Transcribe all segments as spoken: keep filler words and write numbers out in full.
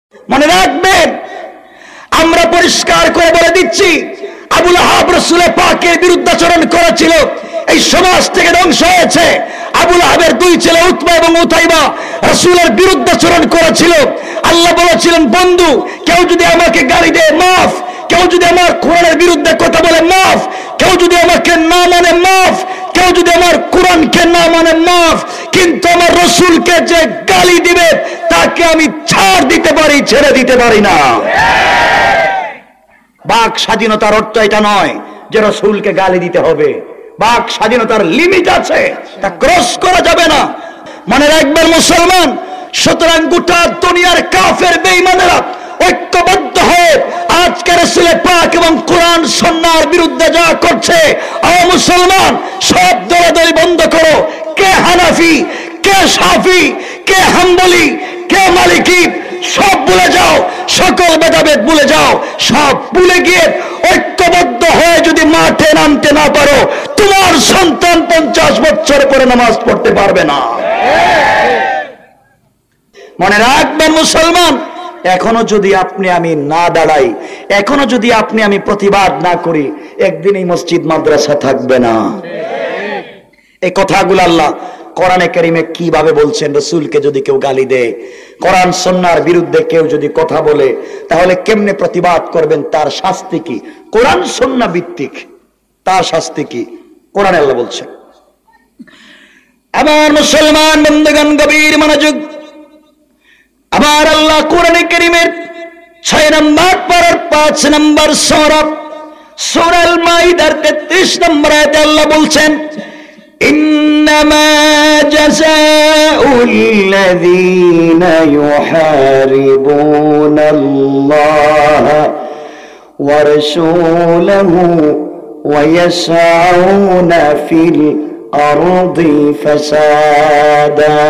মনে রাখবেন, আমরা পরিষ্কার করে বলে দিচ্ছি, আবু লাহাব রাসূল পাকের বিরুদ্ধাচরণ করেছিল, এই সমাজ থেকে ধ্বংস হয়েছে। আবু লাহাবের দুই ছেলে উতবা এবং উতাইবা রাসূলের বিরুদ্ধাচরণ করেছিল। আল্লাহ বলেছিলেন, বন্ধু কেউ যদি আমাকে গালি দেয় মাফ, কেউ যদি আমার কোরআনের বিরুদ্ধে কথা বলে মাফ, কেউ যদি আমাকে না মানে মাফ, কেউ যদি আমার কোরআনকে না মানে মাফ, কিন্তু আমার রাসূলকে যে গালি দিবে তাকে আমি ছাড় দিতে পারি, ছেড়ে দিতে পারি না। বাক স্বাধীনতার অর্থ এটা নয় যে রাসূলকে গালি দিতে হবে। বাক স্বাধীনতার লিমিট আছে, তা ক্রস করা যাবে না। মনে রাখবেন মুসলমান, সুতরাং গোটা দুনিয়ার কাফের বেঈমানেরা ঐক্যবদ্ধ হয়ে আজকে রাসূল পাক এবং কোরআন সুন্নাহর বিরুদ্ধে যা করছে, ও মুসলমান সব দলাদলি বন্ধ করো। কে হানাফি, কে শাফি, কে হাম্বলি, কে মালিকি, সব ভুলে যাও, সকল ভেদাভেদ ভুলে যাও। সব ভুলে গিয়ে ঐক্যবদ্ধ হয়ে যদি মাঠে নামতে না পারো, তোমার সন্তান পঞ্চাশ বছর পরে নামাজ পড়তে পারবে না। মনে রাখবেন মুসলমান, এখনো যদি আপনি আমি না দাঁড়াই, এখনো যদি আপনি আমি প্রতিবাদ না করি, একদিন এই মসজিদ মাদ্রাসা থাকবে না। এই কথাগুলো আল্লাহ কোরআনে কারিমে কিভাবে বলছেন, রাসূলকে যদি কেউ গালি দেয়, কোরআন সুন্নাহর বিরুদ্ধে কেউ যদি কথা বলে, তাহলে কেমনে প্রতিবাদ করবেন, তার শাস্তি কি? কোরআন সুন্নাহ ভিত্তিক তার শাস্তি কি? কোরআনে আল্লাহ বলছেন। আমার মুসলমান বন্ধুগণ গভীর মনোযোগ, আমার আল্লাহ কোরআনে কারিমের ছয় নম্বর পারার পাঁচ নম্বর সূরা সূরা আল মাইদার তেত্রিশ নম্বর আয়াতে আল্লাহ বলছেন, إنما جزاء الذين يحاربون الله ورسوله ويسعون في الأرض فسادا।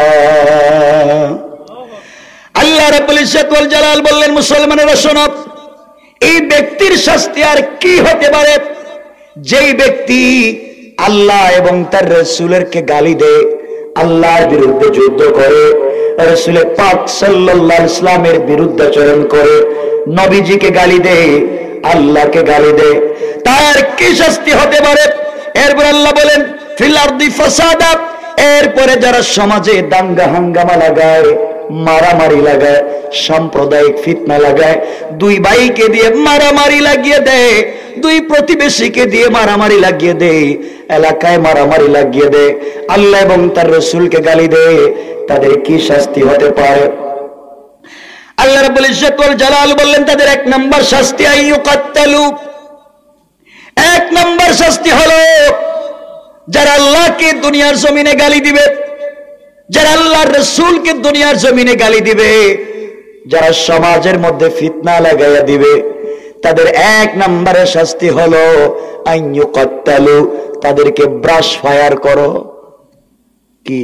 আল্লাহ রাব্বুল ইজ্জত ওয়াল জালাল বললেন, মুসলমানেরা শোনো, এই ব্যক্তির শাস্তি আর কি হতে পারে, যেই ব্যক্তি আল্লাহ এবং তার রাসূলকে গালি দেয়, আল্লাহর বিরুদ্ধে যুদ্ধ করে, রাসূল পাক সাল্লাল্লাহু আলাইহি ওয়াসাল্লামের বিরুদ্ধাচরণ করে, নবীজিকে গালি দেয়, আল্লাহকে গালি দেয়, তার কি শাস্তি হতে পারে? এরপর আল্লাহ বলেন ফিল আরদি ফাসাদা, এরপরে যারা সমাজে দাঙ্গা হাঙ্গামা লাগায়, মারামারি লাগায়, সাম্প্রদায়িক ফিতনা লাগায়, দুই ভাইকে দিয়ে মারামারি লাগিয়ে দেয়, দুই প্রতিবেশীকে দিয়ে মারামারি লাগিয়ে দেয়, এলাকায় মারামারি লাগিয়ে দেয়, আল্লাহ এবং তার রাসূলকে গালি দেয়, তাদের কি শাস্তি হতে পারে? আল্লাহ রাব্বুল ইজ্জত ওয়াল জালাল বললেন, তাদের এক নম্বর শাস্তি আইয়ুকাত্তালু, এক নম্বর শাস্তি হলো যারা আল্লাহকে দুনিয়ার জমিনে গালি দিবে, যারা আল্লাহর রাসূলকে দুনিয়ার জমিনে গালি দিবে, যারা সমাজের মধ্যে ফিতনা লাগাইয়া দিবে, তাদের এক নম্বরের শাস্তি হলো আইয়ুকাত্তালু, তাদেরকে ব্রাশ ফায়ার করো। কি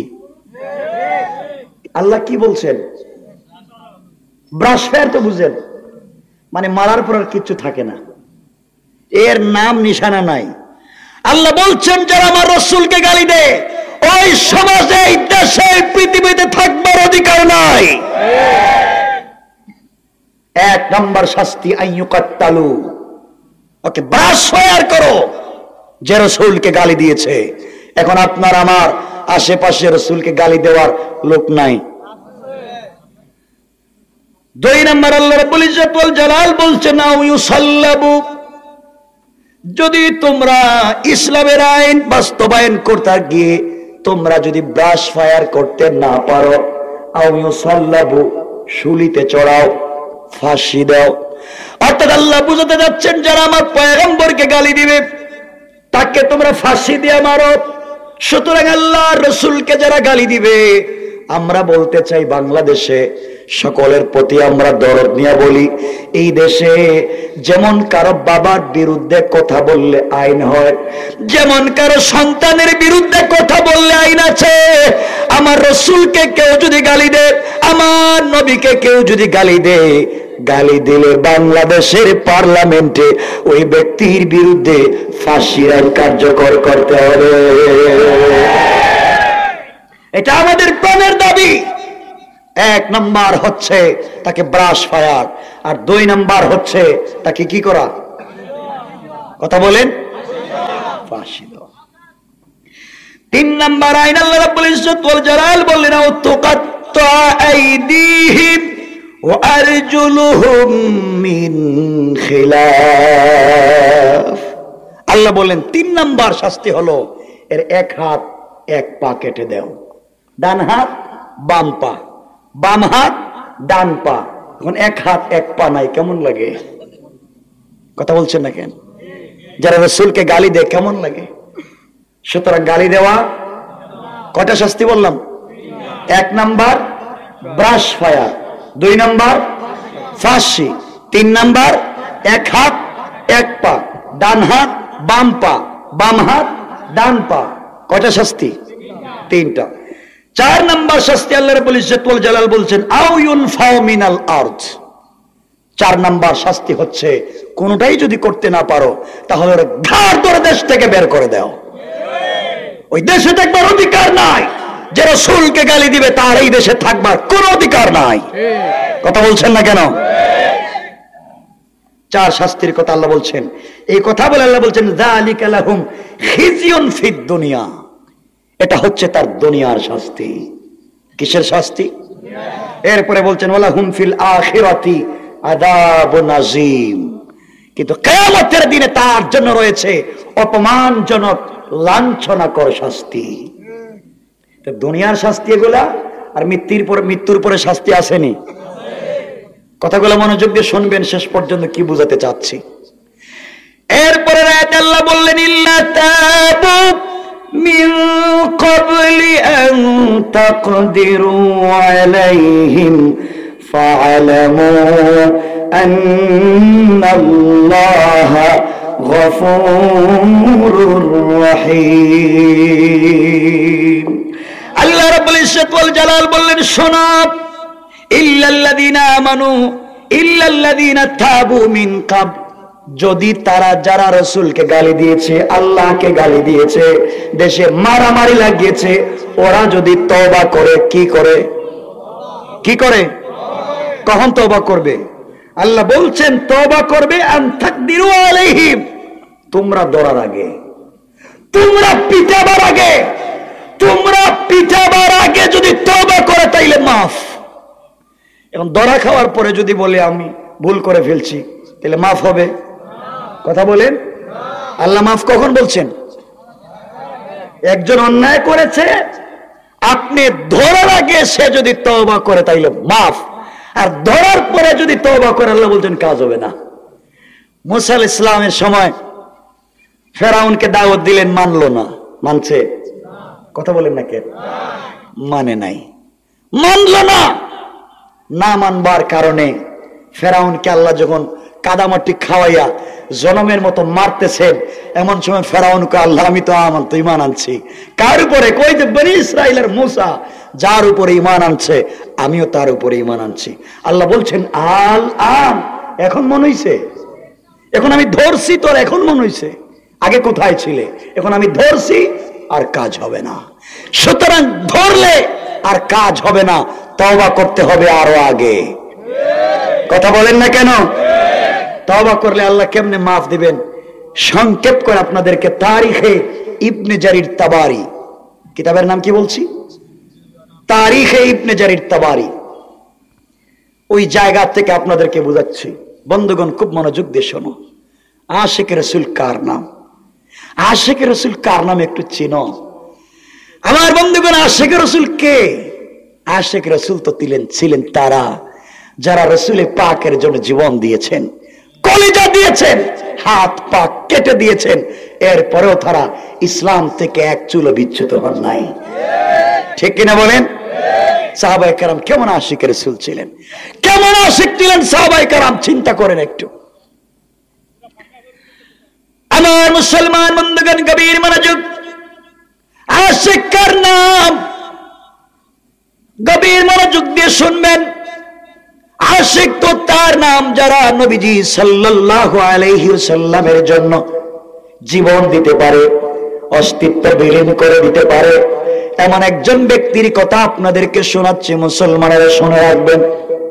আল্লাহ কি বলছেন? ব্রাশ ফায়ার তো বুঝেন, মানে মারার পর আর কিচ্ছু থাকে না, এর নাম নিশানা নাই। আল্লাহ বলছেন, যারা আমার রাসূলকে গালি দেয়, ওই সমাজে, এই দেশে, পৃথিবীতে থাকবার অধিকার নাই। এক নম্বর শাস্তি আইয়ুকাত্তালু, ওকে ব্রাশ ফায়ার করো যে রাসূলকে গালি দিয়েছে। এখন আপনার আমার আশেপাশে রাসূলকে গালি দেওয়ার লোক নাই। দুই নম্বর আল্লাহ রাব্বুল ইজ্জত ওয়াল জালাল বলছেন, আও ইউসাল্লাবু, যদি তোমরা ইসলামের আইন বাস্তবায়ন করতে গিয়ে তোমরা যদি ব্রাশ ফায়ার করতে না পারো, আও ইউসাল্লাবু, শুলিতে চড়াও, ফাঁসি দাও। অর্থাৎ আল্লাহ বুঝাতে যাচ্ছেন, যারা আমার পয়গম্বরকে গালি দিবে তাকে তোমরা ফাঁসি দিয়ে মারো। সুতরাং আল্লাহর রাসূলকে যারা গালি দিবে, আমরা বলতে চাই বাংলাদেশে সকলের প্রতি আমরা দরদ নিয়ে বলি, এই দেশে যেমন কারো বাবার বিরুদ্ধে কথা বললে আইন হয়, যেমন কারো সন্তানের বিরুদ্ধে কথা বললে আইন আছে, আমার রাসূলকে কেউ যদি গালি দেয়, আমার নবীকে কেউ যদি গালি দেয়, গালি দিলে বাংলাদেশের পার্লামেন্টে ওই ব্যক্তির বিরুদ্ধে ফাঁসির আইন কার্যকর করতে হবে। এটা আমাদের প্রাণের দাবি। এক নাম্বার হচ্ছে তাকে ব্রাশ ফায়ার, আর দুই নাম্বার হচ্ছে তাকে কি করা? কথা বলেন, ফাঁসি দেওয়া। তিন নাম্বার আইন আল্লাহ রাব্বুল ইজ্জত ওয়াল জালাল বললেন আউতুকাত্তা আইদিহিম ওয়া আরজুলুহুম মিন খিলাফ। আল্লাহ বলেন তিন নাম্বার শাস্তি হলো এর এক হাত এক পা কেটে দাও। ডান হাত বাম পা, বাম হাত ডান পা। এখন এক হাত এক পা নাই, কেমন লাগে? কথা বলছেন না কেন? যারা রাসূলকে গালি দেয় কেমন লাগে? সুতরাং গালি দেওয়া কয়টা শাস্তি বললাম? এক নাম্বার ব্রাশ ফায়ার, দুই নাম্বার ফাঁসি, তিন নাম্বার এক হাত এক পা, ডান হাত বাম পা, বাম হাত ডান পা। কয়টা শাস্তি? তিনটা। চার নাম্বার শাস্তি আল্লাহ রাব্বুল ইজ্জত ওয়াল জালাল বলছেন আও ইউনফাউ মিনাল আরদ। চার নাম্বার শাস্তি হচ্ছে কোনটাই যদি করতে না পারো তাহলে ঘাড় ধরে দেশ থেকে বের করে দাও। ওই দেশে থাকবার অধিকার নাই। যে রাসূলকে গালি দিবে তার এই দেশে থাকবার কোনো অধিকার নাই। কথা বলছেন না কেন? চার শাস্তির কথা আল্লাহ বলছেন। এই কথা বলে আল্লাহ বলছেন যালিকা লাহুম খিজিয়ুন ফিদ দুনিয়া। এটা হচ্ছে তার দুনিয়ার শাস্তি। কিসের শাস্তি? এরপরে বলছেন ওয়ালাহুম ফিল আখিরাতি আযাবুন আযীম। কিন্তু কিয়ামতের দিনে তার জন্য রয়েছে অপমানজনক লাঞ্ছনাকর শাস্তি। তো দুনিয়ার শাস্তি এগুলা, আর মৃত্যুর পরে মৃত্যুর পরে শাস্তি আসেনি। কথাগুলো মনোযোগ দিয়ে শুনবেন, শেষ পর্যন্ত কি বুঝাতে চাচ্ছি। এরপরে আয়াতে আল্লাহ বললেন ইল্লা তাবু মিন ক্বাবলি আন তাকদিরু আলাইহিম ফা'লামু আন্নাল্লাহা গফুরুর রহিম। আল্লাহ রাব্বুল ইজ্জত ওয়াল জালাল বললেন শোনো, ইল্লাল্লাযীনা আমানু ইল্লাল্লাযীনা তাবু মিন ক্বাব। যদি তারা যারা রাসূলকে গালি দিয়েছে, আল্লাহকে গালি দিয়েছে, দেশে মারামারি লাগিয়েছে, ওরা যদি তওবা করে, কি করে? কি করে? কখন তওবা করবে? আল্লাহ বলছেন তওবা করবে আন তাকদিরু আলাইহিম। তোমরা ধরার আগে, তোমরা পিটাবার আগে, তোমরা পিটাবার আগে যদি তওবা করে তাইলে মাফ। এখন ধরা খাওয়ার পরে যদি বলে আমি ভুল করে ফেলছি, তাহলে মাফ হবে? কথা বলেন। আল্লাহ মাফ কখন বলছেন? একজন অন্যায় করেছে, আপনি ধরার আগে সে যদি তওবা করে তাইলে মাফ, আর ধরার পরে যদি তওবা করে আল্লাহ বলছেন কাজ হবে না। মুসা আলাইহিস সালামের সময় ফেরাউনকে দাওয়াত দিলেন, মানলো না। মানছে? কথা বলেন না কেন? মানে নাই, মানলো না। না মানবার কারণে ফেরাউনকে আল্লাহ যখন কাদামাটি খাওয়াইয়া জনমের মতো মারতেছেন, এমন সময় ফেরাউনকে আল্লাহ আমি তো আমান তো ইমান আনছি। কার উপরে? কই যে বনি ইসরাইলের মুসা, যার উপরে ইমান আনছে আমিও তার উপরে ইমান আনছি। আল্লাহ বলছেন আল আন, এখন মনে হইছে, এখন আমি ধরছি তোর, এখন মনে হইছে। আগে কোথায় ছিলে? এখন আমি ধরছি আর কাজ হবে না। সুতরাং ধরলে আর কাজ হবে না, তওবা করতে হবে আরো আগে। কথা বলেন না কেন? তওবা করলে আল্লাহ কেমনে মাফ দিবেন? সংক্ষেপ করে আপনাদেরকে তারিখে ইবনে জারির তাবারি, কিতাবের নাম কি বলছি? তারিখে ইবনে জারির তাবারি, ওই জায়গা থেকে আপনাদেরকে বুঝাচ্ছি। বন্ধুগণ খুব মনোযোগ দিয়ে শোনো। আশিক রাসূল কার নাম? আশিক রাসূল কার নাম একটু চিনো আমার বন্ধুগণ? আশিক রাসূল কে? আশিক রাসূল তো ছিলেন ছিলেন তারা যারা রাসূলে পাকের জন্য জীবন দিয়েছেন, কলিজা দিয়েছেন, হাত পা কেটে দিয়েছেন, এরপরেও তারা ইসলাম থেকে এক চুলো বিচ্যুত হন নাই। ঠিক কিনা বলেন? সাহাবায়ে কেরাম কেমন আশিক রাসূল ছিলেন, কেমন আশিক ছিলেন সাহাবায়ে কেরাম, চিন্তা করেন একটু। আমার মুসলমান বন্ধুগণ গভীর মনোযোগ, আশিক কার নাম? গভীর মনোযোগ দিয়ে শুনবেন। আশিক তো তার নাম যারা নবীজি সাল্লাল্লাহু আলাইহি ওয়াসাল্লামের জন্য জীবন দিতে পারে, অস্তিত্ব বিলীন করে দিতে পারে, এমন একজন ব্যক্তির কথা আপনাদেরকে শোনাচ্ছি, মুসলমানেরা শুনে রাখবেন।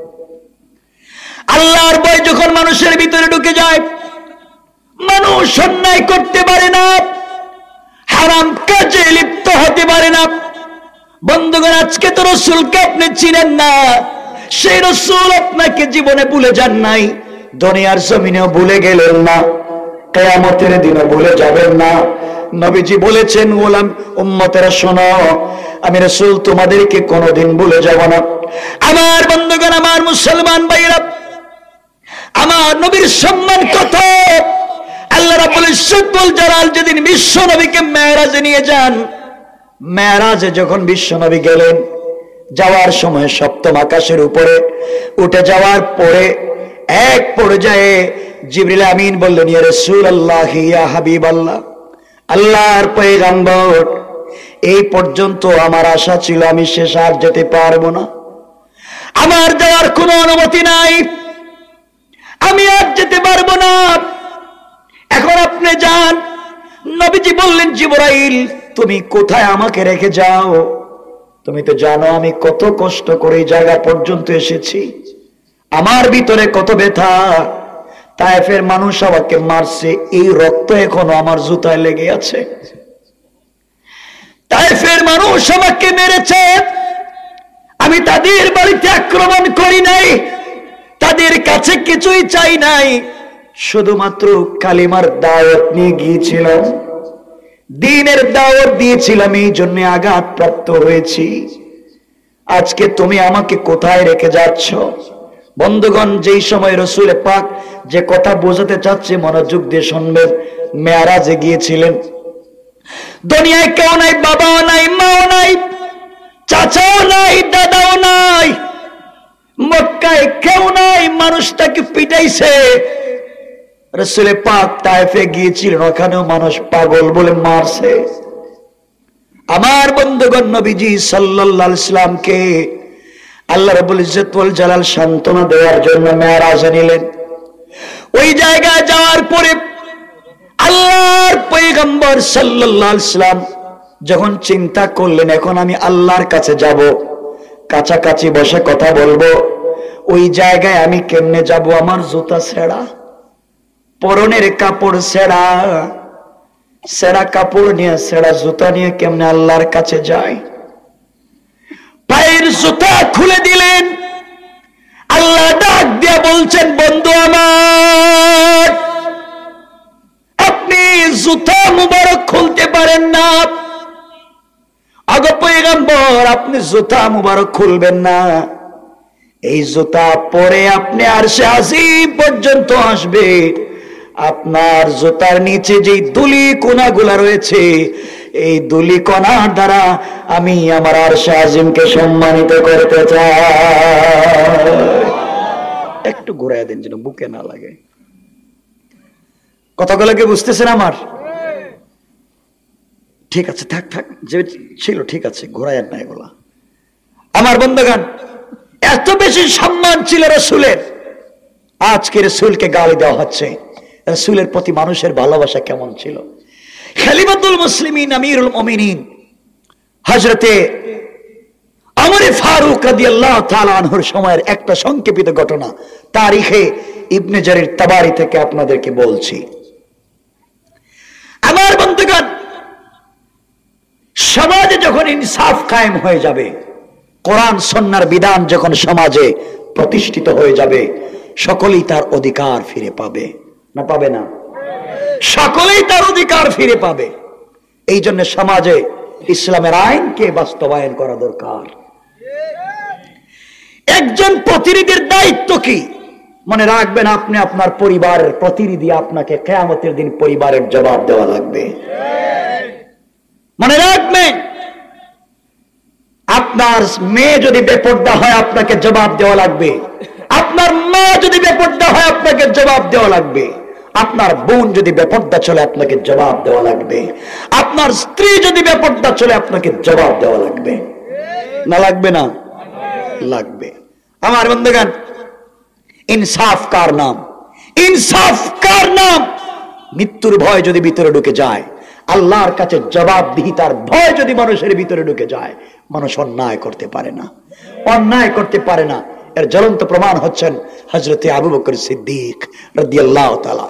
আল্লাহর ভয় যখন মানুষের ভিতরে ঢুকে যায়, মানুষ অন্যায় করতে পারে না, হারাম কাজে লিপ্ত হতে পারে না। বন্ধুগণ, আজকে তো রাসূলকে আপনি চিনেন না, সেই রাসূল আপনাকে জীবনে ভুলে যান নাই, দুনিয়ার জমিনেও ভুলে গেলেন না, কিয়ামতের দিনে ভুলে যাবেন না। নবীজি বলেছেন, গোলাম উম্মতেরা শোনো, আমি রাসূল তোমাদেরকে কোনোদিন ভুলে যাব না। আমার বন্ধুগণ, আমার মুসলমান ভাইরা, আমার নবীর সম্মান কত! আল্লাহ রাব্বুল ইজ্জত ওয়াল জালাল যেদিন বিশ্ব নবীকে মেরাজে নিয়ে যান, মেরাজে যখন বিশ্ব নবী গেলেন, যাওয়ার সময় সপ্তম আকাশের উপরে উঠে যাওয়ার পরে এক পর্যায়ে জিবরিল আমিন বললেন, ইয়া রাসূলুল্লাহ, ইয়া হাবিবাল্লাহ, আল্লাহর পয়গম্বর, এই পর্যন্ত আমার আশা ছিল আমি শেষ আর যেতে পারবো না, আমার যাওয়ার কোনো অনুমতি নাই, আমি আর যেতে পারবো না, এখন আপনি যান। নবীজি বললেন, জিবরাইল, তুমি কোথায় আমাকে রেখে যাও? তুমি তো জানো আমি কত কষ্ট করে এই জায়গা পর্যন্ত এসেছি, আমার ভিতরে কত ব্যথা, তায়েফের মানুষ আমাকে মারছে, এই রক্ত এখনো আমার জুতায় লেগে আছে, তায়েফের মানুষ আমাকে মেরেছে, আমি তাদের বাড়িতে আক্রমণ করি নাই, তাদের কাছে কিছুই চাই নাই, শুধুমাত্র কালিমার দাওয়াত নিয়ে গিয়েছিলাম, দ্বীনের দাওয়াত দিয়েছিলাম, এই জন্য আঘাত প্রাপ্ত হয়েছি। আজকে তুমি আমাকে কোথায় রেখে যাচ্ছ? বন্ধুগণ, যেই সময় রাসূল পাক যে কথা বোঝাতে চাচ্ছে মনোযোগ দিয়ে শুনবেন। মেরাজে গিয়েছিলেন, দুনিয়ায় কেউ নাই, বাবাও নাই, মাও নাই, চাচাও নাই, দাদাও নাই, মক্কায় কেউ নাই, মানুষটাকে পিটাইছে। রাসূল পাক তায়েফে গিয়েছিলেন, ওখানেও মানুষ পাগল বলে মারছে। আমার বন্ধুগণ, নবীজি সাল্লাল্লাহু আলাইহি সাল্লামকে আল্লাহ রাব্বুল ইজ্জত ওয়াল জালাল সান্ত্বনা দেওয়ার জন্য মেরাজে নিলেন। ওই জায়গায় যাওয়ার পরে আল্লাহর পয়গম্বর সাল্লাল্লাহু আলাইহি সাল্লাম যখন চিন্তা করলেন, এখন আমি আল্লাহর কাছে যাব, কাছাকাছি বসে কথা বলবো, ওই জায়গায় আমি কেমনে যাব? আমার জুতা ছেঁড়া, পরনের কাপড় ছেঁড়া, ছেঁড়া কাপড় নিয়ে, ছেঁড়া জুতা নিয়ে কেমনে আল্লাহর কাছে যায়? পায়ের জুতা খুলে দিলেন। আল্লাহ ডাক দিয়ে বলছেন, বন্ধু আমার, আপনি জুতা মুবারক খুলতে পারেন না। আগে পয়গম্বর, আপনি জুতা মুবারক খুলবেন না, এই জুতা পরে আপনি আরশে আজিম পর্যন্ত আসবে, আপনার জুতার নিচে যে দুলি কোনাগুলা রয়েছে, এই দুলি কণার দ্বারা আমি আমার আরশে আজিমকে সম্মানিত করতে চাই। একটু ঘুরাই দেন যেন বুকে না লাগে। কথাগুলোকে বুঝতেছেন আমার? ঠিক আছে, থাক থাক, যে ছিল ঠিক আছে, ঘোরায় না এগুলা। আমার বন্ধুগণ, এত বেশি সম্মান ছিল রাসূলের, আজকে রাসূলকে গালি দেওয়া হচ্ছে। রাসূলের প্রতি মানুষের ভালোবাসা কেমন ছিল? খলিফাতুল মুসলিমিন আমিরুল মুমিনিন হযরতে ওমর ফারুক রাদিয়াল্লাহু তাআলা আনহুর সময়ের একটা সংক্ষেপিত ঘটনা তারিখে ইবনে জারির তাবারি থেকে আপনাদেরকে বলছি। আমার বন্ধুগণ, সমাজে যখন ইনসাফ কায়েম হয়ে যাবে, কোরআন সুন্নাহর বিধান যখন সমাজে প্রতিষ্ঠিত হয়ে যাবে, সকলেই তার অধিকার ফিরে পাবে, না পাবে না? সকলেই তার অধিকার ফিরে পাবে। এই জন্য সমাজে ইসলামের আইনকে বাস্তবায়ন করা দরকার। একজন প্রতিনিধির দায়িত্ব কি? মনে রাখবেন, আপনি আপনার পরিবারের প্রতিনিধি, আপনাকে কিয়ামতের দিন পরিবারের জবাব দেওয়া লাগবে। মনে রাখবেন, আপনার মেয়ে যদি বেপরদা হয় আপনাকে জবাব দেওয়া লাগবে, আপনার মা যদি বেপরদা হয় আপনাকে জবাব দেওয়া লাগবে, আপনার বোন যদি বেপরদা চলে আপনাকে জবাব দেওয়া লাগবে, আপনার স্ত্রী যদি বেপরদা চলে আপনাকে জবাব দেওয়া লাগবে, না লাগবে না? লাগবে। আমার বন্ধুগণ, ইনসাফ কার নাম? ইনসাফ কার নাম? মৃত্যুর ভয় যদি ভিতরে ঢুকে যায়, আল্লাহর কাছে জবাবদিহিতার ভয় যদি মানুষের ভিতরে ঢুকে যায়, মানুষ অন্যায় করতে পারে না, অন্যায় করতে পারে না। এর জ্বলন্ত প্রমাণ হচ্ছেন হযরতে আবু বকর সিদ্দিক রাদিয়াল্লাহু তাআলা।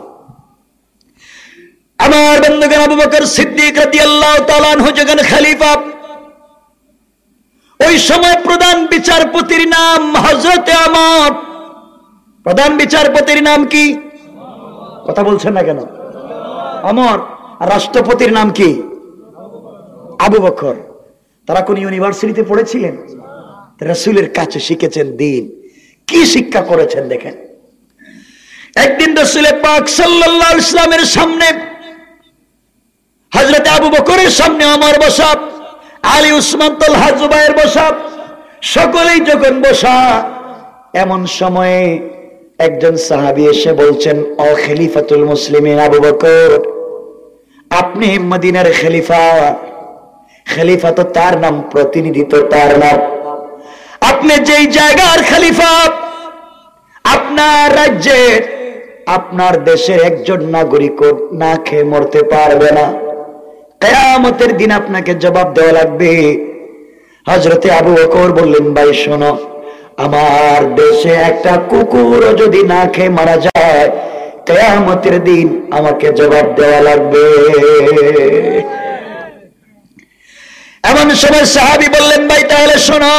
আমার বন্ধুগণ, আবু বকর সিদ্দিক রাদিয়াল্লাহু তাআলা আনহু যখন খলিফা, ওই সময় প্রধান বিচারপতির নাম হযরতে ওমর। প্রধান বিচারপতির নাম কি? কথা বলছেন না কেন? ওমর। আর রাষ্ট্রপতির নাম কি? আবু বকর। তারা কোন ইউনিভার্সিটিতে পড়েছিলেন? রাসূলের কাছে শিখেছেন দিন। কি শিক্ষা করেছেন দেখেন। একদিন রাসূল পাক সাল্লাল্লাহু আলাইহি ওয়াসাল্লামের সামনে হযরত আবু বকরের সামনে ওমর বসা, আলী, উসমান, তালহা, জুবায়ের বসা, সকলেই যখন বসা, এমন সময়ে একজন সাহাবী এসে বলছেন, ও খলিফাতুল মুসলিমিন আবু বকর, আপনি মদিনার খলিফা। খলিফা তো তার নাম, প্রতিনিধি তো তার নাম। আপনি যেই জায়গার খলিফা, আপনার রাজ্যের, আপনার দেশের একজন নাগরিক না খেয়ে মরতে পারবে না। কিয়ামতের দিন আপনাকে জবাব দেওয়া লাগবে। হযরতে আবু বকর বললেন, ভাই শোনো, আমার দেশে একটা কুকুর যদি না খেয়ে মারা যায়, কিয়ামতের দিন আমাকে জবাব দেওয়া লাগবে। এমন সময় সাহাবী বললেন, ভাই তাহলে শোনো,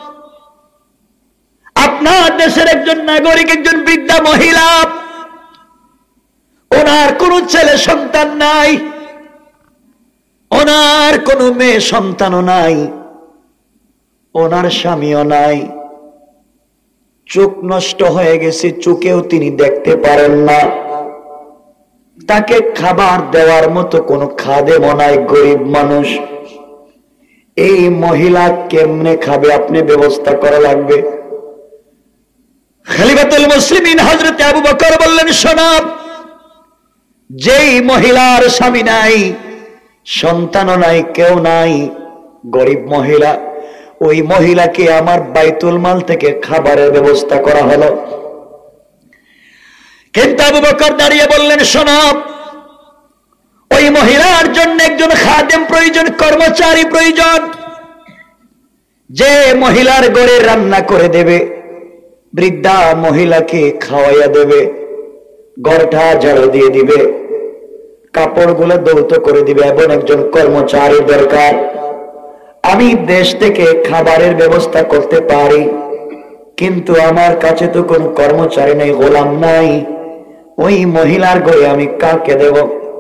আপনার দেশের একজন নাগরিক, একজন বৃদ্ধা মহিলা, ওনার কোন ছেলে সন্তান নাই, ওনার কোন মেয়ে সন্তানও নাই, ওনার স্বামীও নাই, চোখ নষ্ট হয়ে গেছে, চোখেও তিনি দেখতে পারেন না, তাকে খাবার দেওয়ার মতো কোন খাদেমও নাই, গরিব মানুষ। এই মহিলা কেমনে খাবে? আপনি ব্যবস্থা করা লাগবে। খলিফাতুল মুসলিমিন হযরত আবু বকর বললেন, শোনো, যেই মহিলার স্বামী নাই, সন্তানও নাই, কেউ নাই, গরিব মহিলা, ওই মহিলাকে আমার বাইতুল মাল থেকে খাবারের ব্যবস্থা করা হলো। কিন্তু আবু বকর দাঁড়িয়ে বললেন, শোনো, ওই মহিলার জন্য একজন খাদেম প্রয়োজন, কর্মচারী প্রয়োজন, যে মহিলার ঘরে রান্না করে দেবে, বৃদ্ধা মহিলাকে খাওয়াইয়া দেবে, ঘরটা ঝাড়ু দিয়ে দিবে, কাপড়গুলো ধৌত করে দিবে, এবং একজন কর্মচারী দরকার। আমি দেশ থেকে খাবারের ব্যবস্থা করতে পারি, কিন্তু আমার কাছে তো কোনো কর্মচারী নেই, গোলাম নাই, ওই মহিলার ঘরে আমি কাকে দেব?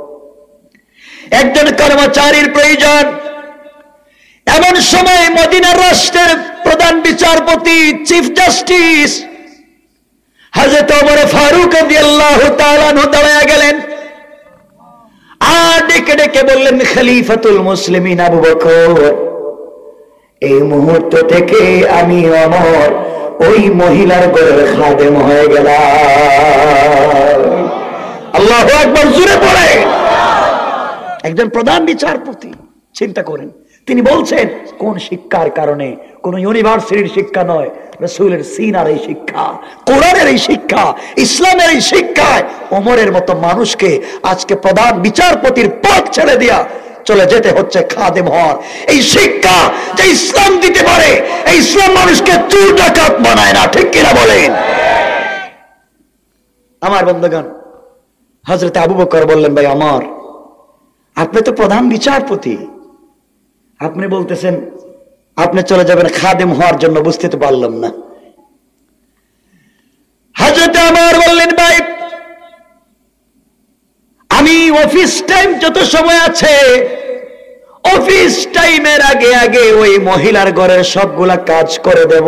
একজন কর্মচারীর প্রয়োজন। এমন সময় মদিনার রাষ্ট্রের প্রধান বিচারপতি, চিফ জাস্টিস হযরত ওমর ফারুক রাদিয়াল্লাহু তাআলা আনহু দাঁড়ায়া গেলেন, আর ডেকে ডেকে বললেন, খলিফাতুল মুসলিমিন আবু বকর, এই মুহূর্ত থেকে আমি ওমর ওই মহিলার ঘরের খাদেম হয়ে গেলাম। আল্লাহু আকবার, জোরে পড়ে। একজন প্রধান বিচারপতি, চিন্তা করেন, তিনি বলছেন কোন শিক্ষার কারণে? কোন ইউনিভার্সিটির শিক্ষা নয়, রাসূলের সিনার এই শিক্ষা, কোরআনের এই শিক্ষা, ইসলামের এই শিক্ষায় ওমরের মতো মানুষকে আজকে প্রধান বিচারপতির পদ ছেড়ে দিয়া চলে যেতে হচ্ছে খাদেম হওয়ার। এই শিক্ষা যে ইসলাম দিতে পারে, এই ইসলাম মানুষকে চোর ডাকাত বানায় না, ঠিক কিনা বলেন? আমার বন্ধুগণ, হযরত আবু বকর বললেন, ভাই ওমর, আপনি তো প্রধান বিচারপতি, আপনি বলতেছেন আপনি চলে যাবেন খাদেম হওয়ার জন্য, বুঝতে তো পারলাম না। হযরত ওমর বললেন, ভাই আমি অফিস টাইম যত সময় আছে, অফিস টাইমের আগে আগে ওই মহিলার ঘরের সবগুলা কাজ করে দেব,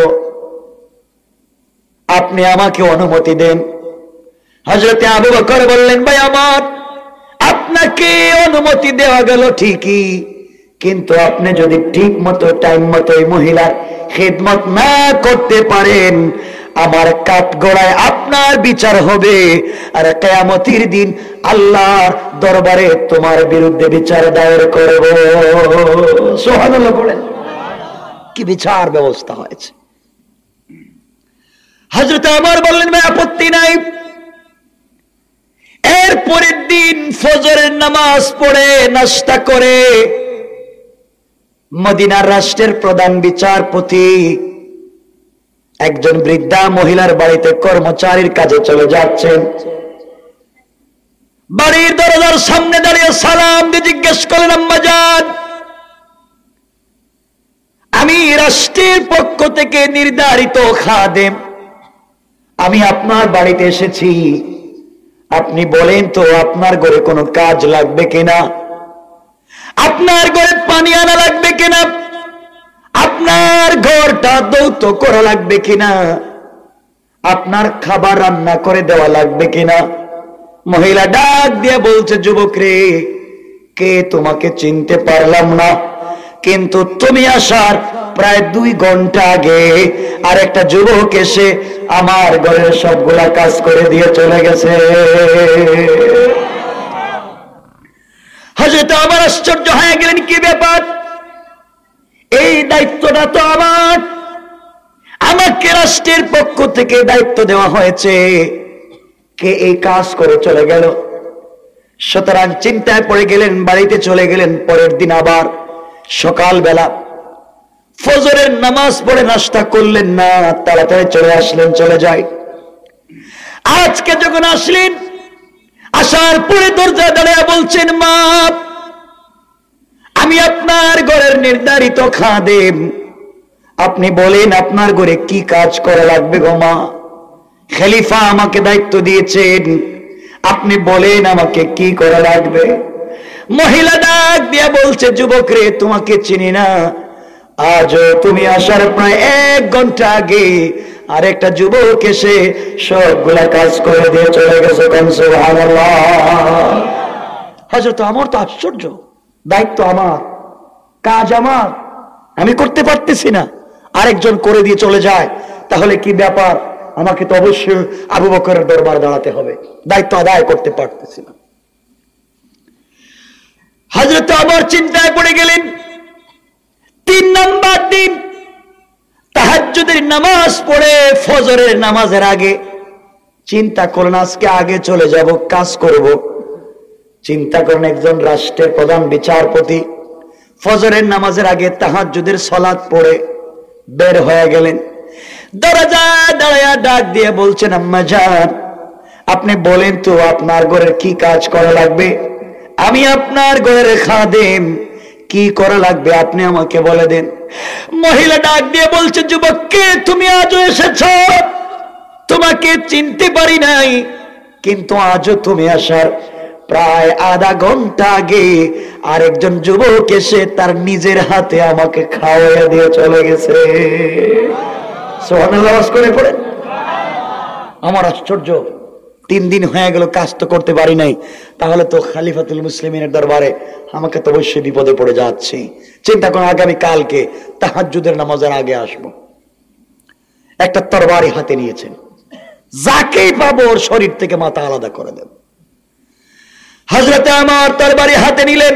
আপনি আমাকে অনুমতি দেন। হযরত আবু বকর বললেন, ভাই আমার, আপনাকে অনুমতি দেওয়া গেল ঠিকই, কিন্তু আপনি যদি ঠিক মতো টাইম মতো এই মহিলার খেদমত না করতে পারেন, আমার কাঠগড়ায় আপনার বিচার হবে, আর কিয়ামতের দিন আল্লাহর দরবারে তোমার বিরুদ্ধে বিচার দায়ের করব। সুবহানাল্লাহ বলেন। কি বিচার ব্যবস্থা হয়েছে! হযরত ওমর বললেন, ভাই আপত্তি নাই। এর পরের দিন দিন ফজরের নামাজ পড়ে নাস্তা করে মদিনার রাষ্ট্রের প্রধান বিচারপতি একজন বৃদ্ধা মহিলার বাড়িতে কর্মচারীর কাজে চলে যাচ্ছেন। বাড়ির দরজার সামনে দাঁড়িয়ে সালাম দিয়ে জিজ্ঞেস করলেন, আম্মা জান, আমি রাষ্ট্রের পক্ষ থেকে নির্ধারিত খাদেম, আমি আপনার বাড়িতে এসেছি, আপনি বলেন তো আপনার ঘরে কোনো কাজ লাগবে কিনা, আপনার ঘরে পানি আনা লাগবে কিনা, আপনার ঘরটা দৌত করা লাগবে কিনা, আপনার খাবার রান্না করে দেওয়া লাগবে কিনা। মহিলা ডাক দিয়ে বলছে, যুবক রে, কে তোমাকে চিনতে পারলাম না, কিন্তু তুমি আসার প্রায় দুই ঘন্টা আগে আর একটা যুবক এসে আমার ঘরের সবগুলা কাজ করে দিয়ে চলে গেছে। হযরত ওমর আশ্চর্য হয়ে গেলেন, কি ব্যাপার, এই দায়িত্বটা তো আমার, আমাকে রাষ্ট্রের পক্ষ থেকে দায়িত্ব দেওয়া হয়েছে, কে এই কাজ করে চলে গেল। সুতরাং চিন্তায় পড়ে গেলেন, বাড়িতে চলে গেলেন। পরের দিন আবার সকালবেলা ফজরের নামাজ পড়ে নাস্তা করলেন না, তাড়াতাড়ি চলে আসলেন, চলে যায়। আজকে যখন আসলেন, আসার পরে দরজা দাঁড়িয়ে বলছেন, মা, আমি আপনার ঘরের নির্ধারিত খাদেম, আপনি বলেন আপনার ঘরে কি কাজ করা লাগবে গো মা, খলিফা আমাকে দায়িত্ব দিয়েছেন, আপনি বলেন আমাকে কি করা লাগবে। মহিলা ডাক দিয়া বলছে, যুবক রে, তোমাকে চিনি না, আজ তুমি আসার প্রায় এক ঘন্টা আগে আর একটা যুবক এসে সবগুলা কাজ করে দিয়ে চলে গেছে। সুবহানাল্লাহ। হযরত ওমর তো আশ্চর্য, দায়িত্ব আমার, কাজ আমার, আমি করতে পারতেছি না, আরেকজন করে দিয়ে চলে যায়, তাহলে কি ব্যাপার, আমাকে তো অবশ্যই আবু বকরের দরবার দাঁড়াতে হবে, দায়িত্ব আদায় করতে পারতেছি না। হযরত ওমর চিন্তায় পড়ে গেলেন। তিন নম্বর দিন তাহাজ্জুদের নামাজ পড়ে ফজরের নামাজের আগে চিন্তা করলেন, আজকে আগে চলে যাব, কাজ করব। চিন্তা করেন, একজন রাষ্ট্রের প্রধান বিচারপতি ফজরের নামাজের আগে তাহাজ্জুদের সালাত পড়ে বের হয়ে গেলেন। দরজায় দাঁড়ায়া ডাক দিয়ে বলছেন, আম্মা জান, আপনি বলেন তো আপনার ঘরের কি কাজ করা লাগবে, আমি আপনার ঘরের খাদেম, কি করা লাগবে আপনি আমাকে বলে দেন। মহিলা ডাক দিয়ে বলছে, যুবক, কে তুমি আজও এসেছ, তোমাকে চিনতে পারি নাই, কিন্তু আজও তুমি আসার প্রায় আধা ঘন্টা আগে আরেকজন যুবক এসে তার নিজের হাতে আমাকে খাওয়াইয়া দিয়ে চলে গেছে। সুবহানাল্লাহ করে পড়েন। আমার আশ্চর্য, তিন দিন হয়ে গেল, কাজ তো করতে পারি নাই, তাহলে তো খলিফাতুল মুসলিমিনের দরবারে আমাকে তো অবশ্যই বিপদে পড়ে যাচ্ছি। চিন্তা করুন, আগামী কালকে তাহাজ্জুদের নামাজের আগে আসবো, একটা তরবারি হাতে নিয়েছেন, যাকেই পাবো ওর শরীর থেকে মাথা আলাদা করে দেব। হযরতে আমার তরবারি হাতে নিলেন,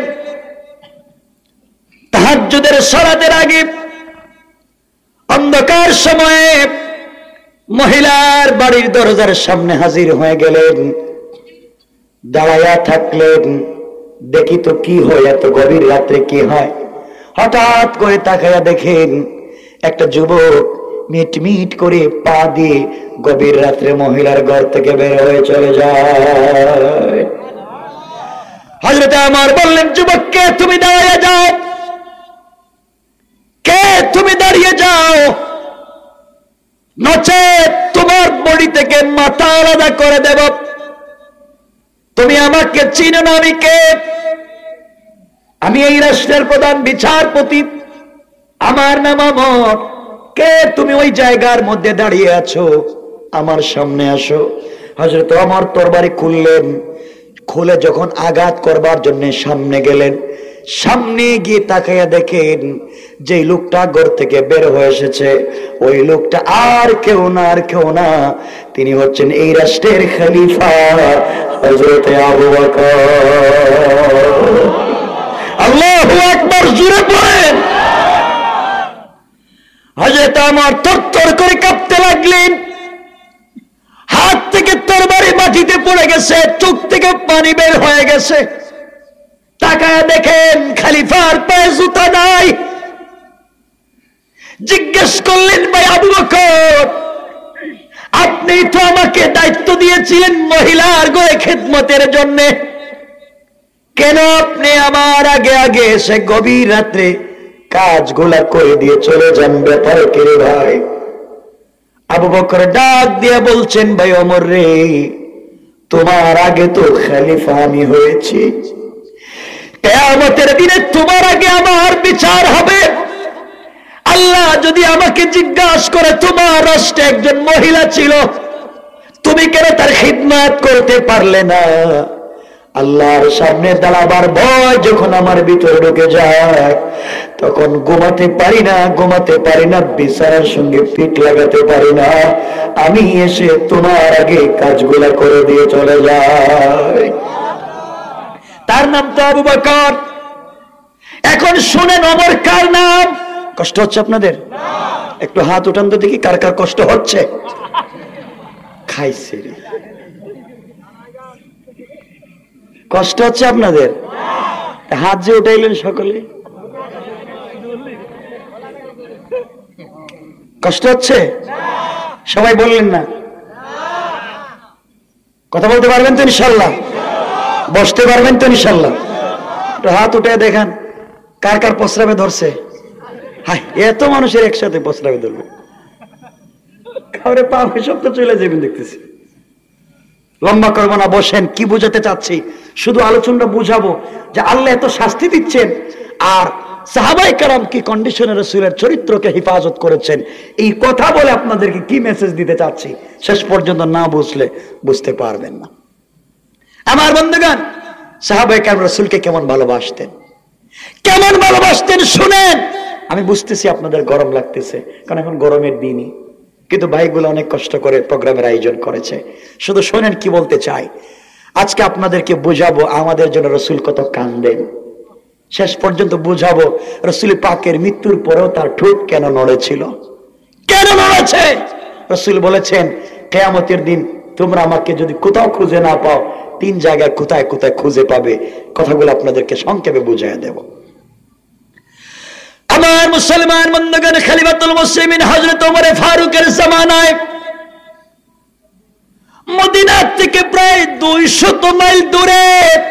তাহাজ্জুদের সালাতের আগে অন্ধকার সময়ে মহিলার বাড়ির দরজার সামনে হাজির হয়ে গেলেন, দাঁড়ায়া থাকলেন, দেখি তো কি হয়, এত গভীর রাত্রে কি হয়। হঠাৎ করে তাকায়া দেখেন একটা যুবক মিট মিট করে পা দিয়ে গভীর রাত্রে মহিলার ঘর থেকে বের হয়ে চলে যায়। হযরতে ওমর বললেন, যুবক, কে তুমি, দাঁড়িয়ে যাও, কে তুমি, দাঁড়িয়ে যাও, নচেত তোমার বডি থেকে মাথা আলাদা করে দেব। তুমি আমাকে চিনো না, আমি কে? আমি এই রাষ্ট্রের প্রধান বিচারপতি, আমার নাম ওমর। কে তুমি ওই জায়গার মধ্যে দাঁড়িয়ে আছো, আমার সামনে আসো। হযরত ওমর তরবারি খুললেন, খুলে যখন আঘাত করবার জন্য সামনে গেলেন, সামনে গিয়ে তাকাইয়া দেখেন যে লোকটা ঘর থেকে বের হয়ে এসেছে, ওই লোকটা আর কেউ না, আর কেউ না, তিনি হচ্ছেন এই রাষ্ট্রের খলিফা হযরত আবু বকর। আল্লাহু আকবার, জোরে পড়েন। হযরত ওমর থরথর করে কাঁপতে লাগলেন, হাত থেকে তরবারি মাটিতে পড়ে গেছে, চোখ থেকে পানি বের হয়ে গেছে। তাকায় দেখেন খলিফার পায়ে জুতা নাই। জিজ্ঞেস করলেন, ভাই আবু বকর, আপনি তো আমাকে দায়িত্ব দিয়েছিলেন মহিলার ঘরে খেদমতের জন্য, কেন আপনি আমার আগে আগে এসে গভীর রাত্রে কাজগুলা করে দিয়ে চলে যান? ব্যাপার কে রে ভাই? আবু বকর ডাক দিয়ে বলছেন, ভাই ওমর রে, তোমার আগে তো খলিফা আমি হয়েছি, কিয়ামতের দিনে তোমার আগে আমার বিচার হবে। আল্লাহ যদি আমাকে জিজ্ঞাসা করে, তোমার রাষ্ট্রে একজন মহিলা ছিল, তুমি কেন তার খিদমত করতে পারলে না? আল্লাহর সামনে দাঁড়াবার ভয় যখন আমার ভিতরে ঢুকে যায়, তখন ঘুমাতে পারি না, ঘুমাতে পারি না, বিছানার সঙ্গে পিঠ লাগাতে পারি না। আমি এসে তোমার আগে কাজগুলা করে দিয়ে চলে যাই। তার নাম তো আবু বকর। এখন শুনেন, ওমর কার নাম? কষ্ট হচ্ছে আপনাদের? একটু হাত উঠান তো দেখি, কার কার কষ্ট হচ্ছে? খাইছে রে, কষ্ট হচ্ছে আপনাদের? হাত যে উঠাইলেন সকলে, কষ্ট হচ্ছে? সবাই বললেন না? কথা বলতে পারবেন তো ইনশাল্লাহ? বসতে পারবেন তো ইনশাল্লাহ? একটু হাত উঠে দেখান কার কার প্রস্রাবে ধরছে। হাই, এত মানুষের একসাথে প্রস্রাবে ধরবে, কাউরে পাবে সব তো চলে যাবেন দেখতেছি। লম্বা করবো না, বসেন। কি বুঝাতে চাচ্ছি? শুধু আলোচনাটা বুঝাবো যে আল্লাহ এত শাস্তি দিচ্ছেন, আর সাহাবায়ে কেরাম কি কন্ডিশনে রাসূলের চরিত্রকে হেফাজত করেছেন, এই কথা বলে আপনাদেরকে কি মেসেজ দিতে চাচ্ছি, শেষ পর্যন্ত না বুঝলে বুঝতে পারবেন না। আমার বন্ধুগণ, সাহাবায়ে কেরাম রাসূলকে কেমন ভালোবাসতেন, কেমন ভালোবাসতেন শুনেন। আমি বুঝতেছি আপনাদের গরম লাগতেছে, কারণ এখন গরমের দিনই, কিন্তু ভাইগুলো অনেক কষ্ট করে প্রোগ্রামের আয়োজন করেছে। শুধু শোনেন কি বলতে চাই। আজকে আপনাদেরকে বুঝাবো আমাদের জন্য রাসূল কত কান্দেন, শেষ পর্যন্ত বুঝাবো রাসূল পাকের মৃত্যুর পরেও তার ঠোঁট কেন নড়েছিল, কেন নড়েছে। রাসূল বলেছেন, কিয়ামতের দিন তোমরা আমাকে যদি কোথাও খুঁজে না পাও, তিন জায়গায় কোথায় কোথায় খুঁজে পাবে। কথাগুলো আপনাদেরকে সংক্ষেপে বুঝিয়ে দেব। আমার মুসলমান বন্ধুগণ, খলিফাতুল মুসলিমিন হযরত ওমর ফারুকের জামানায় মদিনা থেকে প্রায় দুইশত মাইল দূরে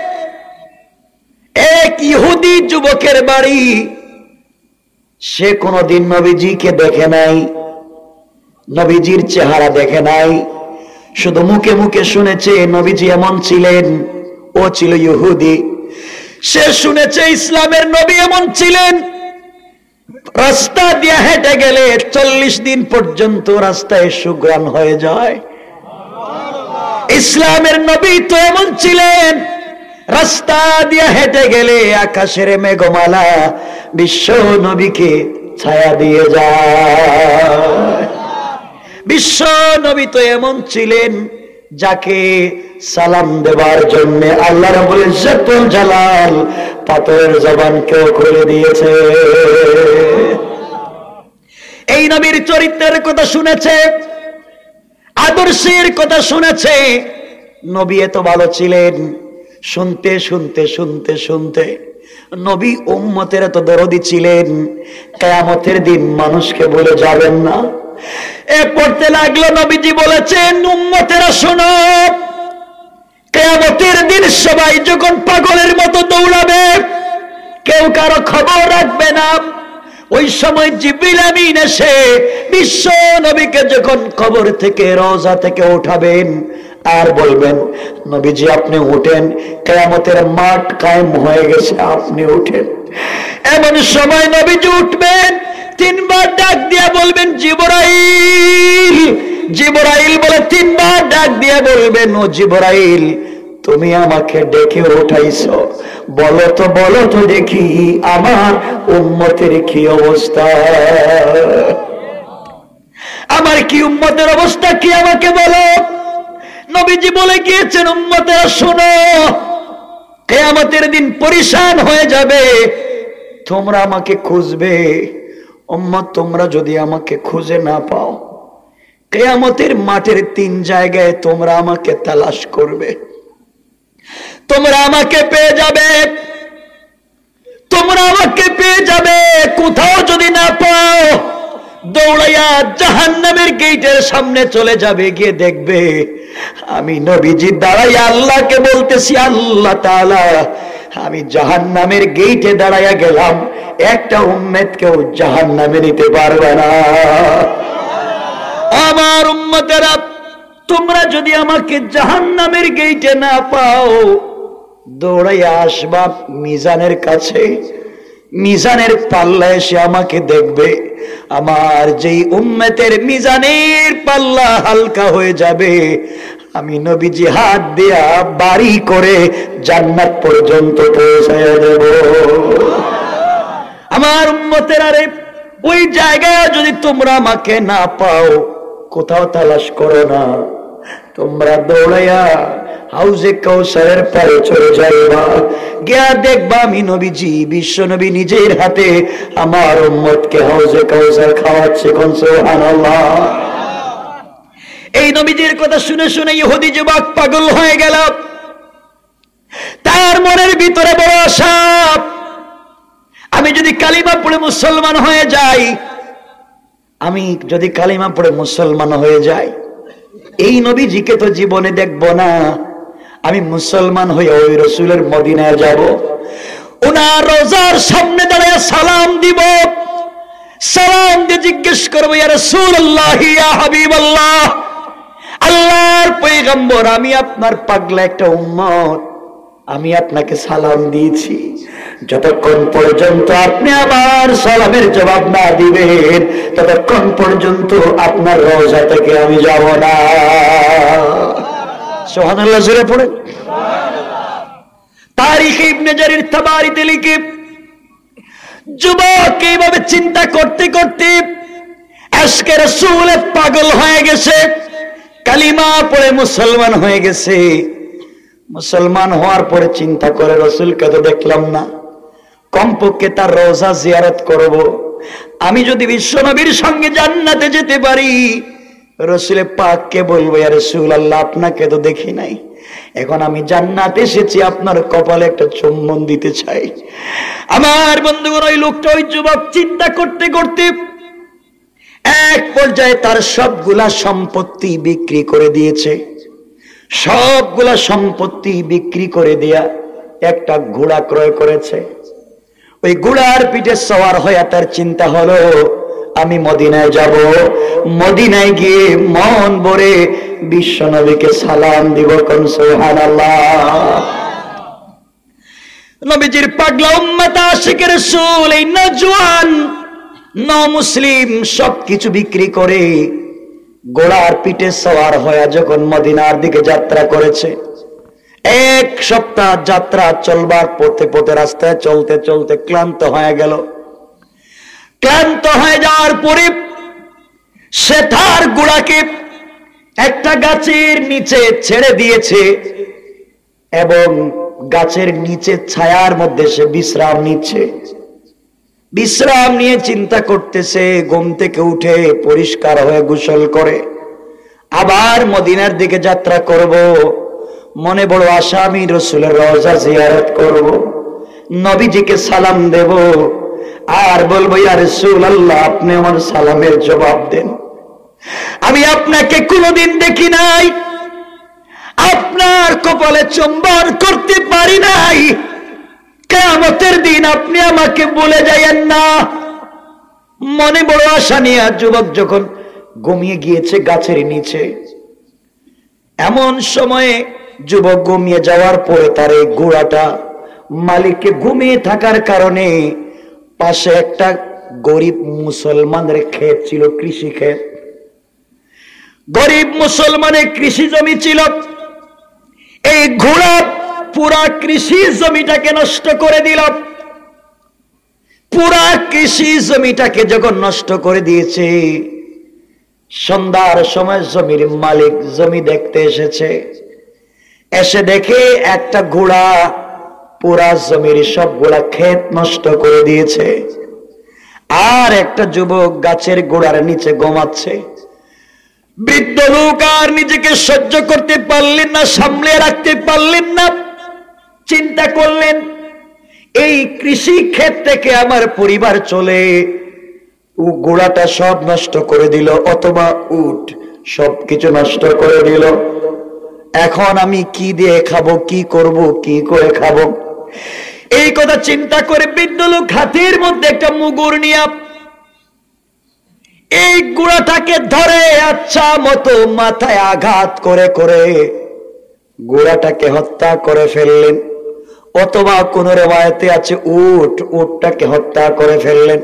এক ইহুদি যুবকের বাড়ি। সে কোনদিন নবীজিকে দেখে নাই, নবীজির চেহারা দেখে নাই, শুধু মুখে মুখে শুনেছে নবীজি এমন ছিলেন। ও ছিল ইহুদি, সে শুনেছে ইসলামের নবী এমন ছিলেন। রাস্তা দিয়ে হেঁটে গেলে চল্লিশ দিন পর্যন্ত রাস্তায় সুঘ্রাণ হয়ে যায়। ইসলামের নবী তো এমন ছিলেন, রাস্তা দিয়ে হেঁটে গেলে আকাশের মেঘমালা বিশ্ব নবীকে ছায়া দিয়ে যায়। বিশ্ব নবী তো এমন ছিলেন, যাকে সালাম দেবার জন্য আল্লাহ রাব্বুল ইজ্জতুল জালাল পাথরের জবানকেও খুলে দিয়েছে। এই নবীর চরিত্রের কথা শুনেছে, আদর্শের কথা শুনেছে। নবী এত ভালো ছিলেন, শুনতে শুনতে শুনতে শুনতে নবী উম্মতের এত দরদি ছিলেন, কিয়ামতের দিন মানুষকে বলে যাবেন না। এ পড়তে লাগলো, নবীজি বলেছেন, উম্মতেরা শোনো, কিয়ামতের দিন সবাই যখন পাগলের মতো দৌড়াবে, কেউ কারো খবর রাখবে না, ওই সময় জিবরিল আমিন এসে বিশ্ব নবীকে যখন কবর থেকে, রওজা থেকে উঠাবেন আর বলবেন, নবীজি আপনি উঠেন, কিয়ামতের মাঠ কায়েম হয়ে গেছে, আপনি উঠেন। এমন সময় নবীজি উঠবেন, তিনবার ডাক দিয়ে বলবেন, জিবরাইল। জিবরাইল বলে তিনবার ডাক দিয়ে বলবেন, ও জিবরাইল, তুমি আমাকে ডেকে উঠাইছো, বলো তো বলো তো দেখি আমার উম্মতের কি অবস্থা, আমার কি উম্মতের অবস্থা কি আমাকে বলো। নবীজি বলে গিয়েছেন, উম্মতেরা শোনো, কিয়ামতের দিন পরিশান হয়ে যাবে, তোমরা আমাকে খুঁজবে। উম্মত তোমরা যদি আমাকে খুঁজে না পাও, কিয়ামতের মাঠের তিন জায়গায় তোমরা আমাকে তালাশ করবে, তোমরা আমাকে পেয়ে যাবে, তোমরা আমাকে পেয়ে যাবে। কোথাও যদি না পাও, দৌড়াইয়া জাহান্নামের গেটের সামনে চলে যাবে, গিয়ে দেখবে আমি নবীজি দাঁড়াইয়া আল্লাহকে বলতেছি, আল্লাহ তাআলা আমি জাহান্নামের গেটে দাঁড়াইয়া গেলাম, একটা উম্মতকেও জাহান্নামে নিতে পারবে না। আমার উম্মতেরা, তোমরা যদি আমাকে জাহান্নামের গেটে না পাও, দৌড়াইয়া আসবা মিজানের কাছে, মিজানের পাল্লা এসে আমাকে দেখবে। আমার যেই উম্মতের মিজানের পাল্লা হালকা হয়ে যাবে, আমি নবীজি হাত দিয়া বাড়ি করে জান্নাত পর্যন্ত পৌঁছায় দেব। আমার উম্মতেরা রে, ওই জায়গায় যদি তোমরা আমাকে না পাও, কোথাও তালাশ করো না, তোমরা দৌড়াইয়া হাউজে কাউসারের পারে চলে যাইবা, গিয়া দেখবা আমি নবীজি বিশ্ব নবী নিজের হাতে আমার উম্মতকে হাউজে কাউসার খাওয়াচ্ছে। কোন সুবহানাল্লাহ। এই নবীজির কথা শুনে শুনে ইহুদি যুবক পাগল হয়ে গেল। তার মনের ভিতরে বড় আশা, আমি যদি কালিমা পড়ে মুসলমান হয়ে যাই, আমি যদি কালিমা পড়ে মুসলমান হয়ে যাই, এই নবীজিকে তো জীবনে দেখব না, আমি মুসলমান হয়ে ওই রাসূলের মদিনায় যাব, ওনার রওজার সামনে দাঁড়িয়ে সালাম দিব, সালাম দিয়ে জিজ্ঞেস করবো, ইয়া রাসূলুল্লাহ, ইয়া হাবিবাল্লাহ, আল্লাহর পয়গম্বর, আমি আপনার পাগলা একটা উম্মত, আমি আপনাকে সালাম দিয়েছি, যতক্ষণ পর্যন্ত আপনি আমার সালামের জবাব না দিবেন, ততক্ষণ পর্যন্ত আপনার রওজা থেকে আমি যাব না। সুবহানাল্লাহ জোরে পড়ে। তারিখ ইবনে জারির তাবারিতে লিখে, যুবক এইভাবে চিন্তা করতে করতে আজকে রাসূলে পাগল হয়ে গেছে, কালিমা পড়ে মুসলমান হয়ে গেছে। মুসলমান হওয়ার পরে চিন্তা করে, রাসূলকে তো দেখলাম না, কমপক্ষে তার রওজা জিয়ারত করব। আমি যদি বিশ্বনবীর সঙ্গে জান্নাতে যেতে পারি, রাসূলে পাককে বলবো, ইয়া রাসূলুল্লাহ, আপনাকে তো দেখি নাই, এখন আমি জান্নাতে এসেছি, আপনার কপালে একটা চুম্বন দিতে চাই। আমার বন্ধুগণ, ওই লোকটা, ওই যুবক চিন্তা করতে করতে এক পর্যায়ে তার সবগুলা সম্পত্তি বিক্রি করে দিয়েছে। সবগুলা সম্পত্তি বিক্রি করে দিয়া একটা ঘোড়া ক্রয় করেছে। ওই ঘোড়ার পিঠে সওয়ার হয়ে তার চিন্তা হলো, আমি মদিনায় যাব, মদিনায় গিয়ে মন ভরে বিশ্ব নবীকে সালাম দিব। কোন সুবহানাল্লাহ। নবীজির পাগলা উম্মত আশিকের রাসূল, এই নওজোয়ান নমুসলিম সবকিছু বিক্রি করে ঘোড়ার পিঠে সওয়ার হয়ে যখন মদিনার দিকে যাত্রা করেছে, এক সপ্তাহ যাত্রা চলবার পথে পথে রাস্তায় চলতে চলতে ক্লান্ত হয়ে গেল। ক্লান্ত হয়ে যাওয়ার পরে সে তার ঘোড়াকে একটা গাছের নিচে ছেড়ে দিয়েছে এবং গাছের নিচে ছায়ার মধ্যে সে বিশ্রাম নিচ্ছে। বিশ্রাম নিয়ে চিন্তা করতেছে, ঘুম থেকে উঠে পরিষ্কার হয়ে গোসল করে আবার মদিনার দিকে যাত্রা করব। মনে বড় আশা, আমি রাসূলের রওজা জিয়ারত করব, নবীজিকে সালাম দেব, আর বলবো, ইয়া রাসূলুল্লাহ, আপনি আমার সালামের জবাব দেন। আমি আপনাকে কোনোদিন দেখি নাই, আপনার কপালে চুম্বন করতে পারি নাই, কিয়ামতের দিন আপনি আমাকে বলে যায়েন না। মনে বড় আশা নিয়ে যুবক যখন ঘুমিয়ে গিয়েছে গাছের নিচে, এমন সময়ে যুবক ঘুমিয়ে যাওয়ার পরে তার এই ঘোড়াটা মালিককে ঘুমিয়ে থাকার কারণে পাশে একটা গরিব মুসলমানের ক্ষেত ছিল, কৃষি ক্ষেত। গরিব মুসলমানের কৃষি জমি ছিল। এই ঘোড়া পুরা কৃষি জমিটাকে নষ্ট করে দিল। পুরা কৃষি জমিটাকে যখন নষ্ট করে দিয়েছে, সন্ধ্যার সময় জমির মালিক জমি দেখতে এসেছে। এসে দেখে একটা ঘোড়া পুরা জমির সবগুলা ক্ষেত নষ্ট করে দিয়েছে, আর একটা যুবক গাছের গোড়ার নিচে ঘুমাচ্ছে। বৃদ্ধ লোক আর নিজেকে সহ্য করতে পারলেন না, সামলে রাখতে পারলেন না। চিন্তা করলেন, এই কৃষি ক্ষেত থেকে আমার পরিবার চলে, ও গোড়াটা সব নষ্ট করে দিল, অথবা উট সবকিছু নষ্ট করে দিল। এখন আমি কি দিয়ে খাবো, কি করব, কি করে খাবো? এই কথা চিন্তা করে বৃদ্ধ লোক হাতের মধ্যে একটা মুগুর নিয়ে এই গোড়াটাকে ধরে আচ্ছা মতো মাথায় আঘাত করে করে গোড়াটাকে হত্যা করে ফেললেন। অথবা কোন রেওয়ায়েতে আছে উট উটটাকে হত্যা করে ফেললেন।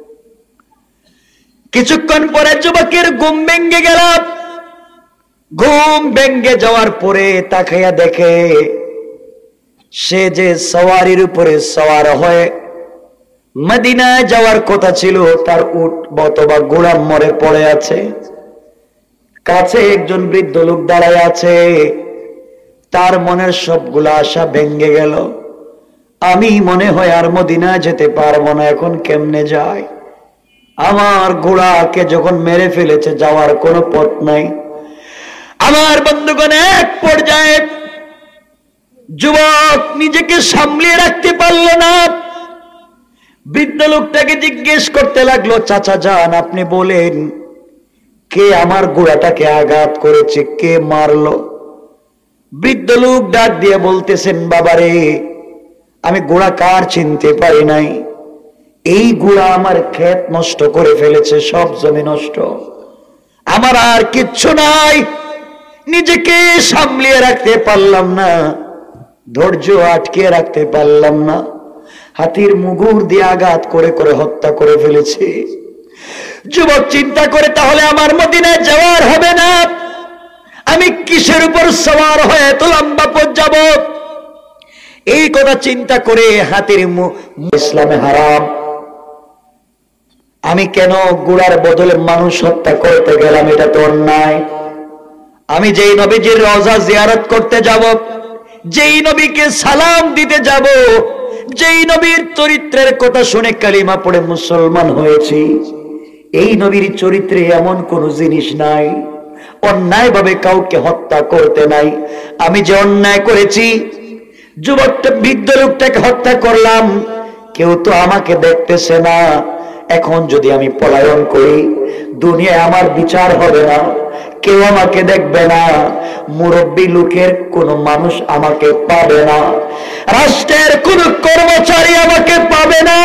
কিছুক্ষণ পরে যুবকের ঘুম ভেঙে গেল। ঘুম ভেঙে যাওয়ার পরে তাকাইয়া দেখে সে যে সওয়ারির উপরে সওয়ার হয়ে মদিনায় যাওয়ার কথা ছিল, তার উট অথবা ঘোড়া মরে পড়ে আছে। কাছে একজন বৃদ্ধ লোক দাঁড়ায় আছে। তার মনের সবগুলা আশা ভেঙে গেল। আমি মনে হয় আর মদিনায় যেতে পারবো না, এখন কেমনে যায়? আমার ঘোড়াকে যখন মেরে ফেলেছে, যাওয়ার কোনো পথ নাই। আমার বন্ধুগণ, এক পর্যায়ে যুবক নিজেকে সামলিয়ে রাখতে পারল না। বৃদ্ধ লোকটাকে জিজ্ঞেস করতে লাগলো, চাচা যান, আপনি বলেন কে আমার ঘোড়াটাকে আঘাত করেছে, কে মারলো? বৃদ্ধ লোক ডাক দিয়ে বলতেছেন, বাবারে, আমি ঘোড়া কার চিনতে পারি নাই। এই ঘোড়া আমার ক্ষেত নষ্ট করে ফেলেছে, সব জমি নষ্ট, আমার আর কিচ্ছু নাই। নিজেকে সামলিয়ে রাখতে পারলাম না, ধৈর্য আটকে রাখতে পারলাম না, হাতির মুগুর দিয়ে আঘাত করে করে হত্যা করে ফেলেছে। যুবক চিন্তা করে, তাহলে আমার মদিনায় যাওয়ার হবে না, আমি কিসের উপর সওয়ার হয়ে এত লম্বা পথ যাব? এই কথা চিন্তা করে হাতির ইসলামে হারাম, আমি কেন ঘোড়ার বদলে মানুষ হত্যা করতে গেলাম? এটা তো অন্যায়। আমি যেই নবীজির রওজা জিয়ারত করতে যাব, যেই নবীকে সালাম দিতে যাব, যেই নবীর চরিত্রের কথা শুনে কালিমা পড়ে মুসলমান হয়েছি, এই নবীর চরিত্রে এমন কোন জিনিস নাই, অন্যায় ভাবে কাউকে হত্যা করতে নাই। আমি যে অন্যায় করেছি, যুবকটা বৃদ্ধ লোকটাকে হত্যা করলাম, কেউ তো আমাকে দেখতেছে না। এখন যদি আমি পলায়ন করি, দুনিয়ায় আমার বিচার হবে না, কেউ আমাকে দেখবে না, মুরব্বী লোকের কোন মানুষ আমাকে পাবে না, রাষ্ট্রের কোন কর্মচারী আমাকে পাবে না,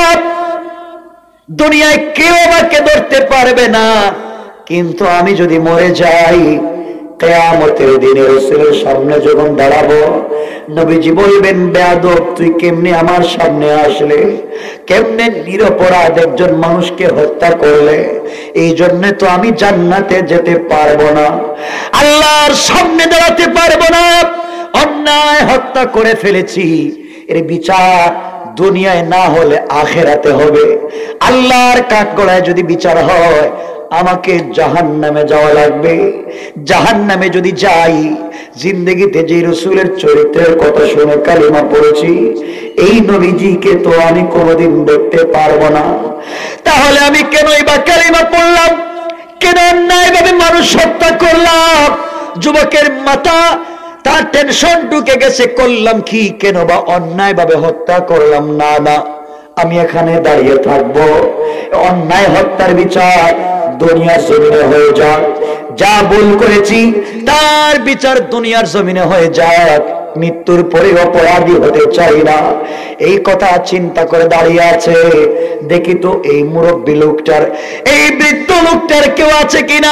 দুনিয়ায় কেউ আমাকে ধরতে পারবে না। কিন্তু আমি যদি মরে যাই, কিয়ামতের দিনে রাসূলের সামনে যখন দাঁড়াবো, নবীজি বলবেন, বেয়াদব, তুই কেমনে আমার সামনে আসলে, কেমনে নিরপরাধ একজন মানুষকে হত্যা করলে? এই জন্য তো আমি জান্নাতে যেতে পারবো না, আল্লাহর সামনে দাঁড়াতে পারবো না। অন্যায় হত্যা করে ফেলেছি, এর বিচার দুনিয়ায় না হলে আখেরাতে হবে। আল্লাহর কাঠগড়ায় যদি বিচার হয়, আমাকে জাহান্নামে যাওয়া লাগবে। জাহান্নামে যদি যাই, জিন্দেগিতে যে রাসূলের চরিত্রের কথা শুনে কালিমা পড়েছি, এই নবীজিকে তো আমি কোনোদিন দেখতে পারবো না। তাহলে আমি কেনই বা কালিমা পড়লাম? কেন অন্যায়ভাবে মানুষ হত্যা করলাম? যুবকের মাথা তার টেনশন ঢুকে গেছে, করলাম কি, কেন বা অন্যায়ভাবে হত্যা করলাম? না না, আমি এখানে দাঁড়িয়ে থাকবো, অন্যায় হত্যার বিচার দুনিয়ার জমিনে হয়ে যাক, যা ভুল করেছি তার বিচার দুনিয়ার জমিনে হয়ে যাক, মৃত্যুর পরে অপরাধী হতে চাই না। এই কথা চিন্তা করে দাঁড়িয়ে আছে। দেখি তো এই মুরব্বী লোকটার, এই বৃদ্ধ লোকটার কেউ আছে কিনা।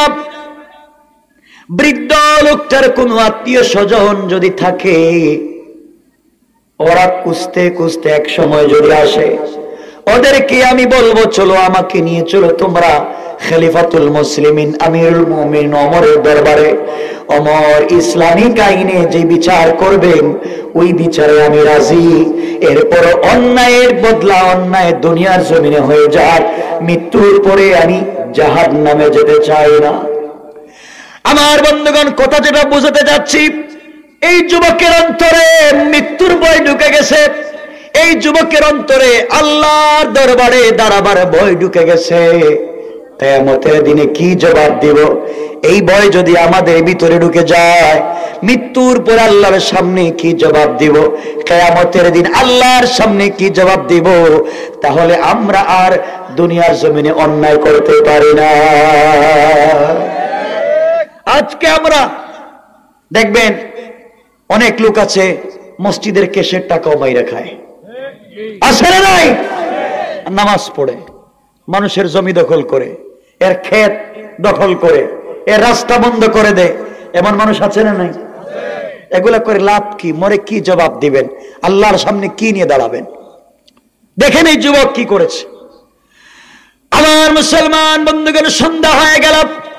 বৃদ্ধ লোকটার কোন আত্মীয় স্বজন যদি থাকে, ওরা খুঁজতে খুঁজতে এক সময় যদি আসে, ওদেরকে আমি বলবো, চলো আমাকে নিয়ে চলো তোমরা খলিফাতুল মুসলিমিন আমিরুল মুমিনিন ওমরের দরবারে। ওমর ইসলামিক আইনে যে বিচার করবেন, ওই বিচারে আমি রাজি। এরপর অন্যায়ের বদলা অন্যায় দুনিয়ার জমিনে হয়ে যাক, মৃত্যুর পরে আমি জাহান্নামে যেতে চাই না। আমার বন্ধুগণ, কথা যেটা বুঝাতে যাচ্ছি, এই যুবকের অন্তরে মৃত্যুর ভয় ঢুকে গেছে। এই যুবকের অন্তরে আল্লাহর দরবারে দাঁড়াবার ভয় ঢুকে গেছে। কিয়ামতের দিনে কি জবাব দিব, এই ভয় যদি আমাদের ভিতরে ঢুকে যায়, মৃত্যুর পর আল্লাহর সামনে কি জবাব দিব, কিয়ামতের দিন আল্লাহর সামনে কি জবাব দিব, তাহলে আমরা আর দুনিয়ার জমিনে অন্যায় করতে পারি না। আজকে আমরা দেখবেন অনেক লোক আছে মসজিদের কেশের টাকাও বাইরে খায়, আছে না নাই? নামাজ পড়ে, মানুষের জমি দখল করে, এর ক্ষেত দখল করে, এর রাস্তা বন্ধ করে দেয়, এমন মানুষ আছে না নাই? এগুলা করে লাভ কি? মরে কি জবাব দিবেন? আল্লাহর সামনে কি নিয়ে দাঁড়াবেন? দেখেন এই যুবক কি করেছে। আমার মুসলমান বন্ধুগণ, সন্ধ্যা হয়ে গেল,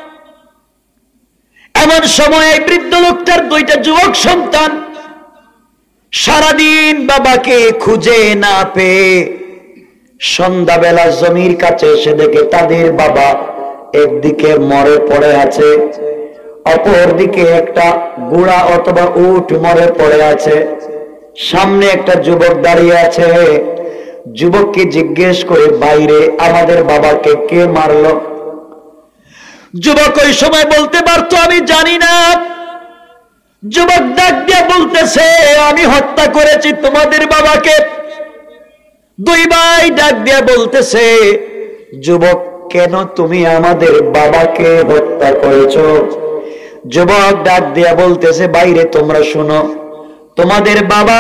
এমন সময় বৃদ্ধ লোকটার দুইটা যুবক সন্তান সারাদিন বাবাকে খুঁজে না পেয়ে সন্ধ্যাবেলা জমির কাছে এসে দেখে তাদের বাবা একদিকে মরে পড়ে আছে, অপর দিকে একটা ঘোড়া অথবা উট মরে পড়ে আছে, সামনে একটা যুবক দাঁড়িয়ে আছে। যুবককে জিজ্ঞেস করে, বাইরে আমাদের বাবাকে কে মারলো? যুবক ওই সময় বলতে পারতো আমি জানি না। যুবক ডাক দিয়ে বলতেছে, আমি হত্যা করেছি তোমাদের বাবাকে। দুই ভাই ডাক দিয়ে বলতেছে, যুবক কেন তুমি আমাদের বাবাকে হত্যা করেছো? যুবক ডাক দিয়া বলতেছে, বাইরে তোমরা শোনো, তোমাদের বাবা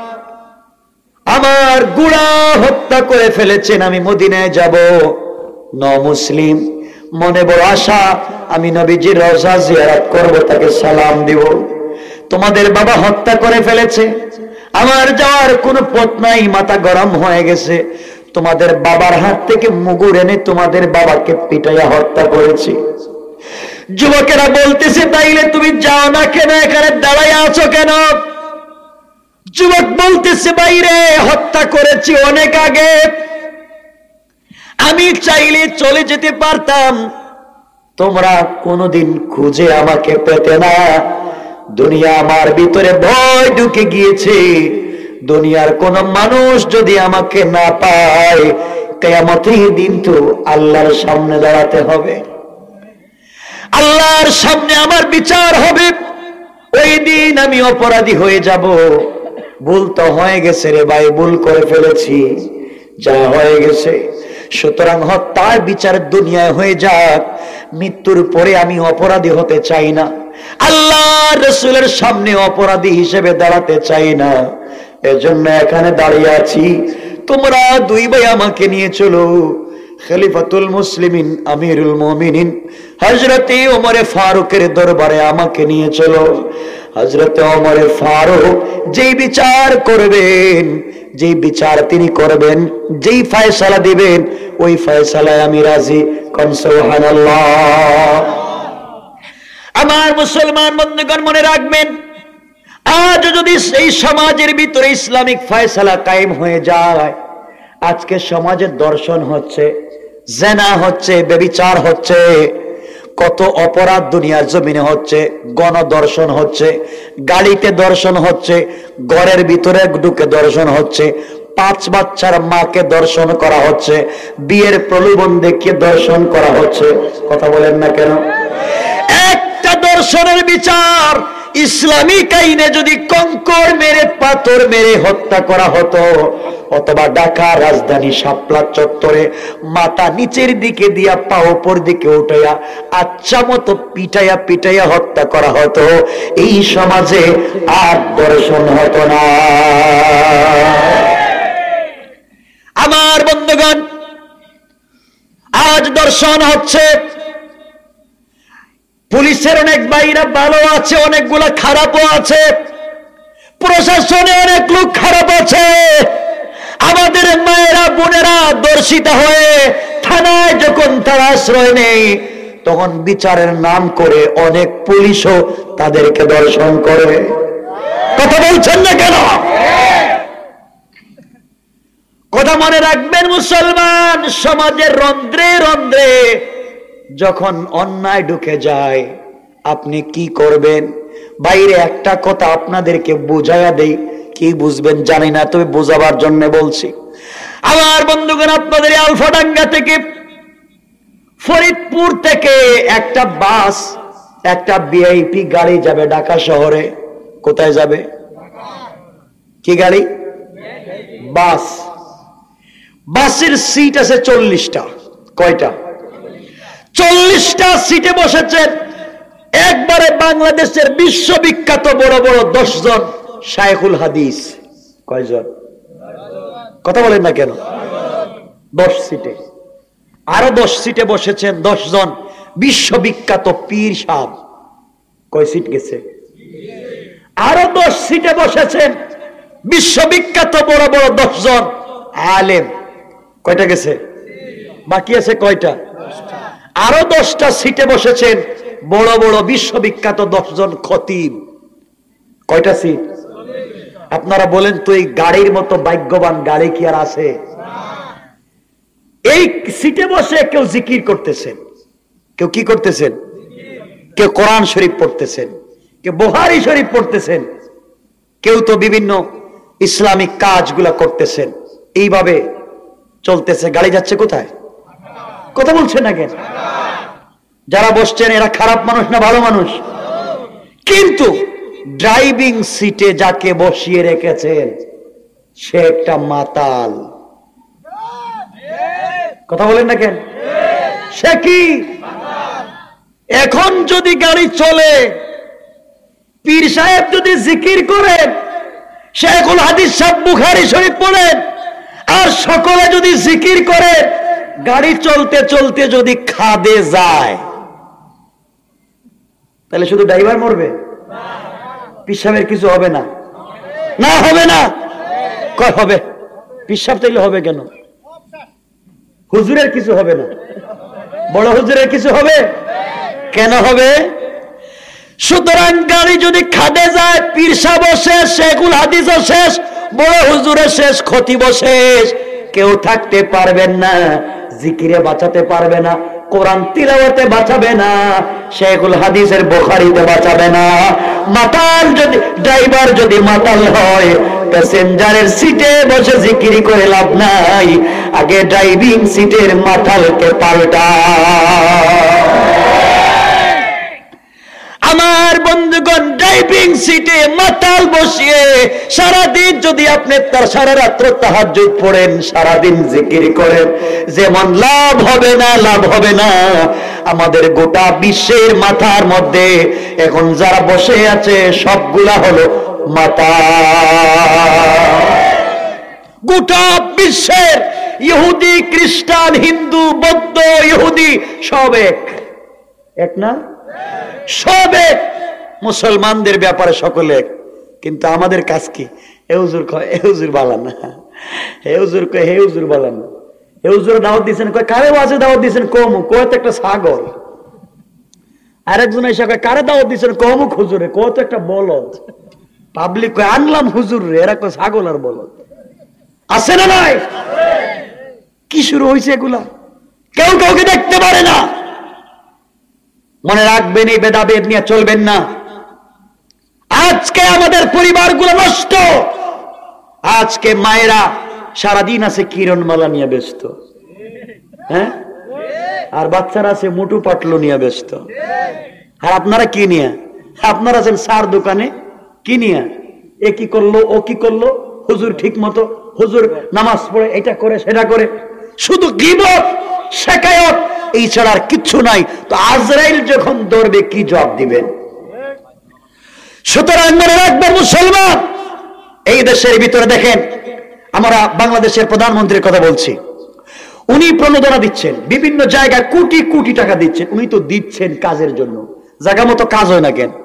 আমার ঘোড়া হত্যা করে ফেলেছেন, আমি মদিনায় যাব, ন মুসলিম, মনে বড় আশা, আমি নবীজির রওজা জিয়ারত করব, তাকে সালাম দিব। তোমাদের বাবা হত্যা করে ফেলেছে, আমার যাওয়ার কোনো পথ নাই, মাথা গরম হয়ে গেছে, তোমাদের বাবার হাত থেকে মুগুর এনে তোমাদের বাবাকে পিটাইয়া হত্যা করেছি। যুবকেরা বলতেছে, তাইলে তুমি যাও না কেন, এখানে দাঁড়াইয়া আছো কেন? যুবক বলতেছে, বাইরে হত্যা করেছি অনেক আগে, আমি চাইলে চলে যেতে পারতাম, তোমরা কোনোদিন খুঁজে আমাকে পেতে না। দুনিয়া আমার ভিতরে ভয় ঢুকে গিয়েছে, দুনিয়ার কোন মানুষ যদি আমাকে না পায়, কিয়ামতের দিন তো আল্লাহর সামনে দাঁড়াতে হবে, আল্লাহর সামনে আমার বিচার হবে, ওই দিন আমি অপরাধী হয়ে যাব। ভুল তো হয়ে গেছে রে ভাই, ভুল করে ফেলেছি, যা হয়ে গেছে, সুতরাং হত্যার বিচার দুনিয়ায় হয়ে যাক, মৃত্যুর পরে আমি অপরাধী হতে চাই না, আল্লাহর রাসূলের সামনে অপরাধী হিসেবে দাঁড়াতে চাই না, এজন্য এখানে দাঁড়িয়ে আছি। তোমরা দুই ভাই আমাকে নিয়ে চলো খলিফাতুল মুসলিমিন আমিরুল মুমিনিন হযরতে ওমরে ফারুকের দরবারে আমাকে নিয়ে চলো। হযরতে ওমরে ফারুক যেই বিচার করবেন, যেই বিচার তিনি করবেন, যেই ফয়সালা দিবেন, ওই ফয়সালায় আমি রাজি। কোন সুবহানাল্লাহ। আমার মুসলমান বন্ধুগণ, মনে রাখবেন, আজ যদি এই সমাজের ভিতরে ইসলামিক ফয়সালা কায়েম হয়ে যায়, আজকে সমাজের দর্শন হচ্ছে, জেনা হচ্ছে, ব্যভিচার হচ্ছে, কত অপরাধ দুনিয়ার জমিনে হচ্ছে, গণদর্শন হচ্ছে, গাড়িতে দর্শন হচ্ছে, ঘরের ভিতরে ঢুকে দর্শন হচ্ছে, পাঁচ বাচ্চার মাকে দর্শন করা হচ্ছে, বিয়ের প্রলোভন দেখিয়ে দর্শন করা হচ্ছে। কথা বলেন না কেন? একটা দর্শনের বিচার ইসলামিক আইনে যদি কঙ্কর মেরে, পাথর মেরে হত্যা করা হতো, অথবা ঢাকা রাজধানী শাপলা চত্বরে মাথা নিচের দিকে দিয়া পা উপর দিকে উঠাইয়া আচ্ছা মতো পিটাইয়া পিটাইয়া হত্যা করা হতো, এই সমাজে আর দর্শন হতো না। আমার বন্ধুগণ, আজ দর্শন হচ্ছে। পুলিশের অনেক বাইরা ভালো আছে, অনেকগুলা খারাপও আছে, প্রশাসনে অনেক লোক খারাপ আছে। আমাদের মায়েরা বোনেরা দর্শিত হয়ে থানায় যখন তারা আশ্রয় নেই, তখন বিচারের নাম করে অনেক পুলিশও তাদেরকে দর্শন করে। কথা বলছেন না কেন? কথা মনে রাখবেন মুসলমান, সমাজের রন্ধ্রে রন্ধ্রে যখন অন্যায় ঢুকে যায়, আপনি কি করবেন? বাইরে একটা কথা আপনাদেরকে বুঝাইয়া দেই, কি বুঝবেন জানি না, তবে বোঝাবার জন্য বলছি। আমার বন্ধুগণ, আপনাদের আলফাডাঙ্গা থেকে, ফরিদপুর থেকে একটা বাস একটা ভিআইপি গাড়ি যাবে ঢাকা শহরে, কোথায় যাবে? কি গাড়ি? বাস। বাসের সিট আছে চল্লিশটা। কয়টা? চল্লিশটা সিটে বসেছেন একবারে বাংলাদেশের বিশ্ববিখ্যাত বড় বড় দশ জন শায়খুল হাদিস। কয়জন? কথা বলেন না কেন? দশ সিটে। আরো দশ সিটে বসেছেন দশ জন বিশ্ববিখ্যাত পীর সাহেব। কয় সিট গেছে? আরো দশ সিটে বসেছেন বিশ্ববিখ্যাত বড় বড় দশ জন আলেম। কয়টা গেছে? বাকি আছে কয়টা? আরো দশটা সিটে বসেছেন বড় বড় বিশ্ববিখ্যাত দশ জন খতিব। কয়টা সিট? আপনারা বলেন তো এই গাড়ির মতো ভাগ্যবান গাড়ি কি আর আছে? এই সিটে বসে কেউ জিকির করতেছেন, কেউ কি করতেছেন? কেউ কোরআন শরীফ পড়তেছেন, কেউ বুখারী শরীফ পড়তেছেন, কেউ তো বিভিন্ন ইসলামিক কাজগুলা করতেছেন। এইভাবে চলতেছে। গাড়ি যাচ্ছে কোথায়? কথা বলছেন না কেন? যারা বসছেন এরা খারাপ মানুষ না ভালো মানুষ? কিন্তু ড্রাইভিং সিটে যাকে বসিয়ে রেখেছেন সে একটা মাতাল। কথা বলেন না কেন? সে কি? এখন যদি গাড়ি চলে, পীর সাহেব যদি জিকির করেন, শায়খুল হাদিস সাহেব বুখারী শরীফ পড়েন, আর সকলে যদি জিকির করে, গাড়ি চলতে চলতে যদি খাদে যায়, তাহলে শুধু ড্রাইভার মরবে? পীর সাহেবের কিছু হবে না? না হবে না? কয় হবে? পীর সাহেব তাইলে হবে কেন? হুজুরের কিছু হবে না? বড় হুজুরের কিছু হবে? কেন হবে? সুতরাং গাড়ি যদি খাদে যায়, পীর সাহেব শেষ, শায়খুল হাদিসও শেষ, বড় হুজুরের শেষ, খতিব শেষ, কেউ থাকতে পারবেন না, জিকিরে বাঁচাতে পারবে না, কোরআন তিলাওয়াতে বাঁচাবে না, শায়খুল হাদিসের বুখারীতে বাঁচাবে না। মাতাল যদি ড্রাইভার যদি মাতাল হয়, প্যাসেঞ্জারের সিটে বসে জিকির করে লাভ নাই, আগে ড্রাইভিং সিটের মাতালকে পাল্টা। আমার বন্ধুগণ, ড্রাইভিং সিটে মাতাল বসিয়ে সারাদিন যদি আপনি তার সারা রাত্র তাহাজ্জুদ পড়েন, সারাদিন জিকির করেন, যেমন লাভ হবে না, লাভ হবে না। আমাদের গোটা বিশ্বের মাথার মধ্যে এখন যারা বসে আছে সবগুলা হলো মাতাল। গোটা বিশ্বের ইহুদি, খ্রিস্টান, হিন্দু, বৌদ্ধ, ইহুদি সব এক এক না? সব এক। মুসলমানদের ব্যাপারে সকলে এক, কিন্তু আমাদের কাজ কি? হে হুজুর কয় হে হুজুর বালান না, হে হুজুর কয় হে হুজুর বালান না, হে হুজুর দাওয়াত দিয়েছেন, কয় কারে ওয়াজে দাওয়াত দিয়েছেন? কমু। কয় তো একটা ছাগল। আরেকজন এসে কয় কারে দাওয়াত দিয়েছেন? কমুক হুজুরে। কয় তো একটা বলদ। পাবলিক কয় আনলাম হুজুর রে, এরা কয় ছাগল আর বলদ। আছে না নাই? কি শুরু হয়েছে এগুলা? কেউ কাউকে দেখতে পারে না। মনে রাখবেন, এই ভেদাভেদ নিয়ে চলবেন না। আজকে আমাদের পরিবারগুলো নষ্ট। আজকে মায়েরা সারাদিন আছে কিরণমালা নিয়ে ব্যস্ত, হ্যাঁ, আর বাচ্চারা আছে মুটু পাটলো নিয়ে ব্যস্ত। আর আপনারা কি নিয়ে? আপনারা আছেন সার দোকানে কি নিয়ে? এ কি করলো, ও কি করলো, হুজুর ঠিক মতো, হুজুর নামাজ পড়ে, এটা করে সেটা করে, শুধু গীবত, শিকায়ত, এই ছাড়া আর কিচ্ছু নাই। তো আজরাইল যখন ধরবে কি জবাব দিবেন? সুতরাং মনে রাখবেন মুসলমান, এই দেশের ভিতরে দেখেন, আমরা বাংলাদেশের প্রধানমন্ত্রীর কথা বলছি, উনি প্রণোদনা দিচ্ছেন, বিভিন্ন জায়গায় কোটি কোটি টাকা দিচ্ছেন। উনি তো দিচ্ছেন কাজের জন্য, জায়গা মতো কাজ হয় না কেন?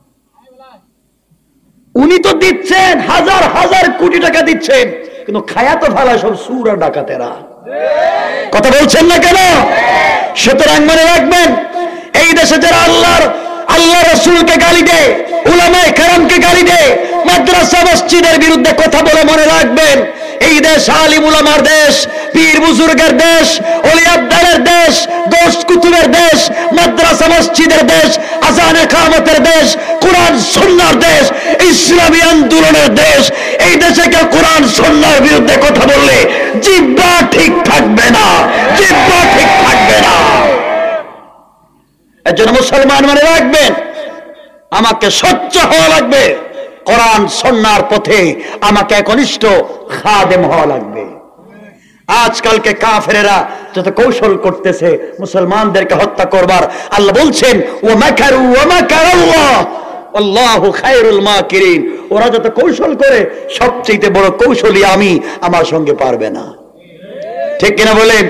উনি তো দিচ্ছেন, হাজার হাজার কোটি টাকা দিচ্ছেন, কিন্তু খায়া তো ভালো সব সুর আর ডাকাতেরা। কথা বলছেন না কেন? সুতরাং মনে রাখবেন, এই দেশে যারা আল্লাহর আল্লাহ রাসূলকে গালি দেয়, উলামায়ে কেরামকে গালি দেয়, মাদ্রাসা মসজিদের বিরুদ্ধে কথা বলে, মনে রাখবেন এই দেশ আলিম উলামার দেশ, পীর বুজুর্গের দেশ, ওলি আব্দালের দেশ, দোস্ত কুতুবের দেশ, মাদ্রাসা মসজিদের দেশ, আযান ইকামতের দেশ, কোরআন সুন্নাহর দেশ, ইসলামী আন্দোলনের দেশ। এই দেশে কেউ কোরআন সুন্নাহর বিরুদ্ধে কথা বললে জিহ্বা ঠিক থাকবে না, জিহ্বা ঠিক থাকবে না। এর জন্য মুসলমান মনে রাখবেন, আমাকে সচ্চ হওয়া লাগবে, কোরআন সুন্নাহর পথে আমাকে একনিষ্ঠ খাদেম হওয়া লাগবে। আজকালকে কাফেরেরা যত কৌশল করতেছে মুসলমানদেরকে হত্যা করবার, আল্লাহ বলছেন ওয়া মাকারু ওয়া মাকারাল্লাহ আল্লাহু খায়রুল মাকিরিন। ওরা যত কৌশল করে সবচেয়ে বড় কৌশলী আমি, আমার সঙ্গে পারবে না। ঠিক কিনা বলেন?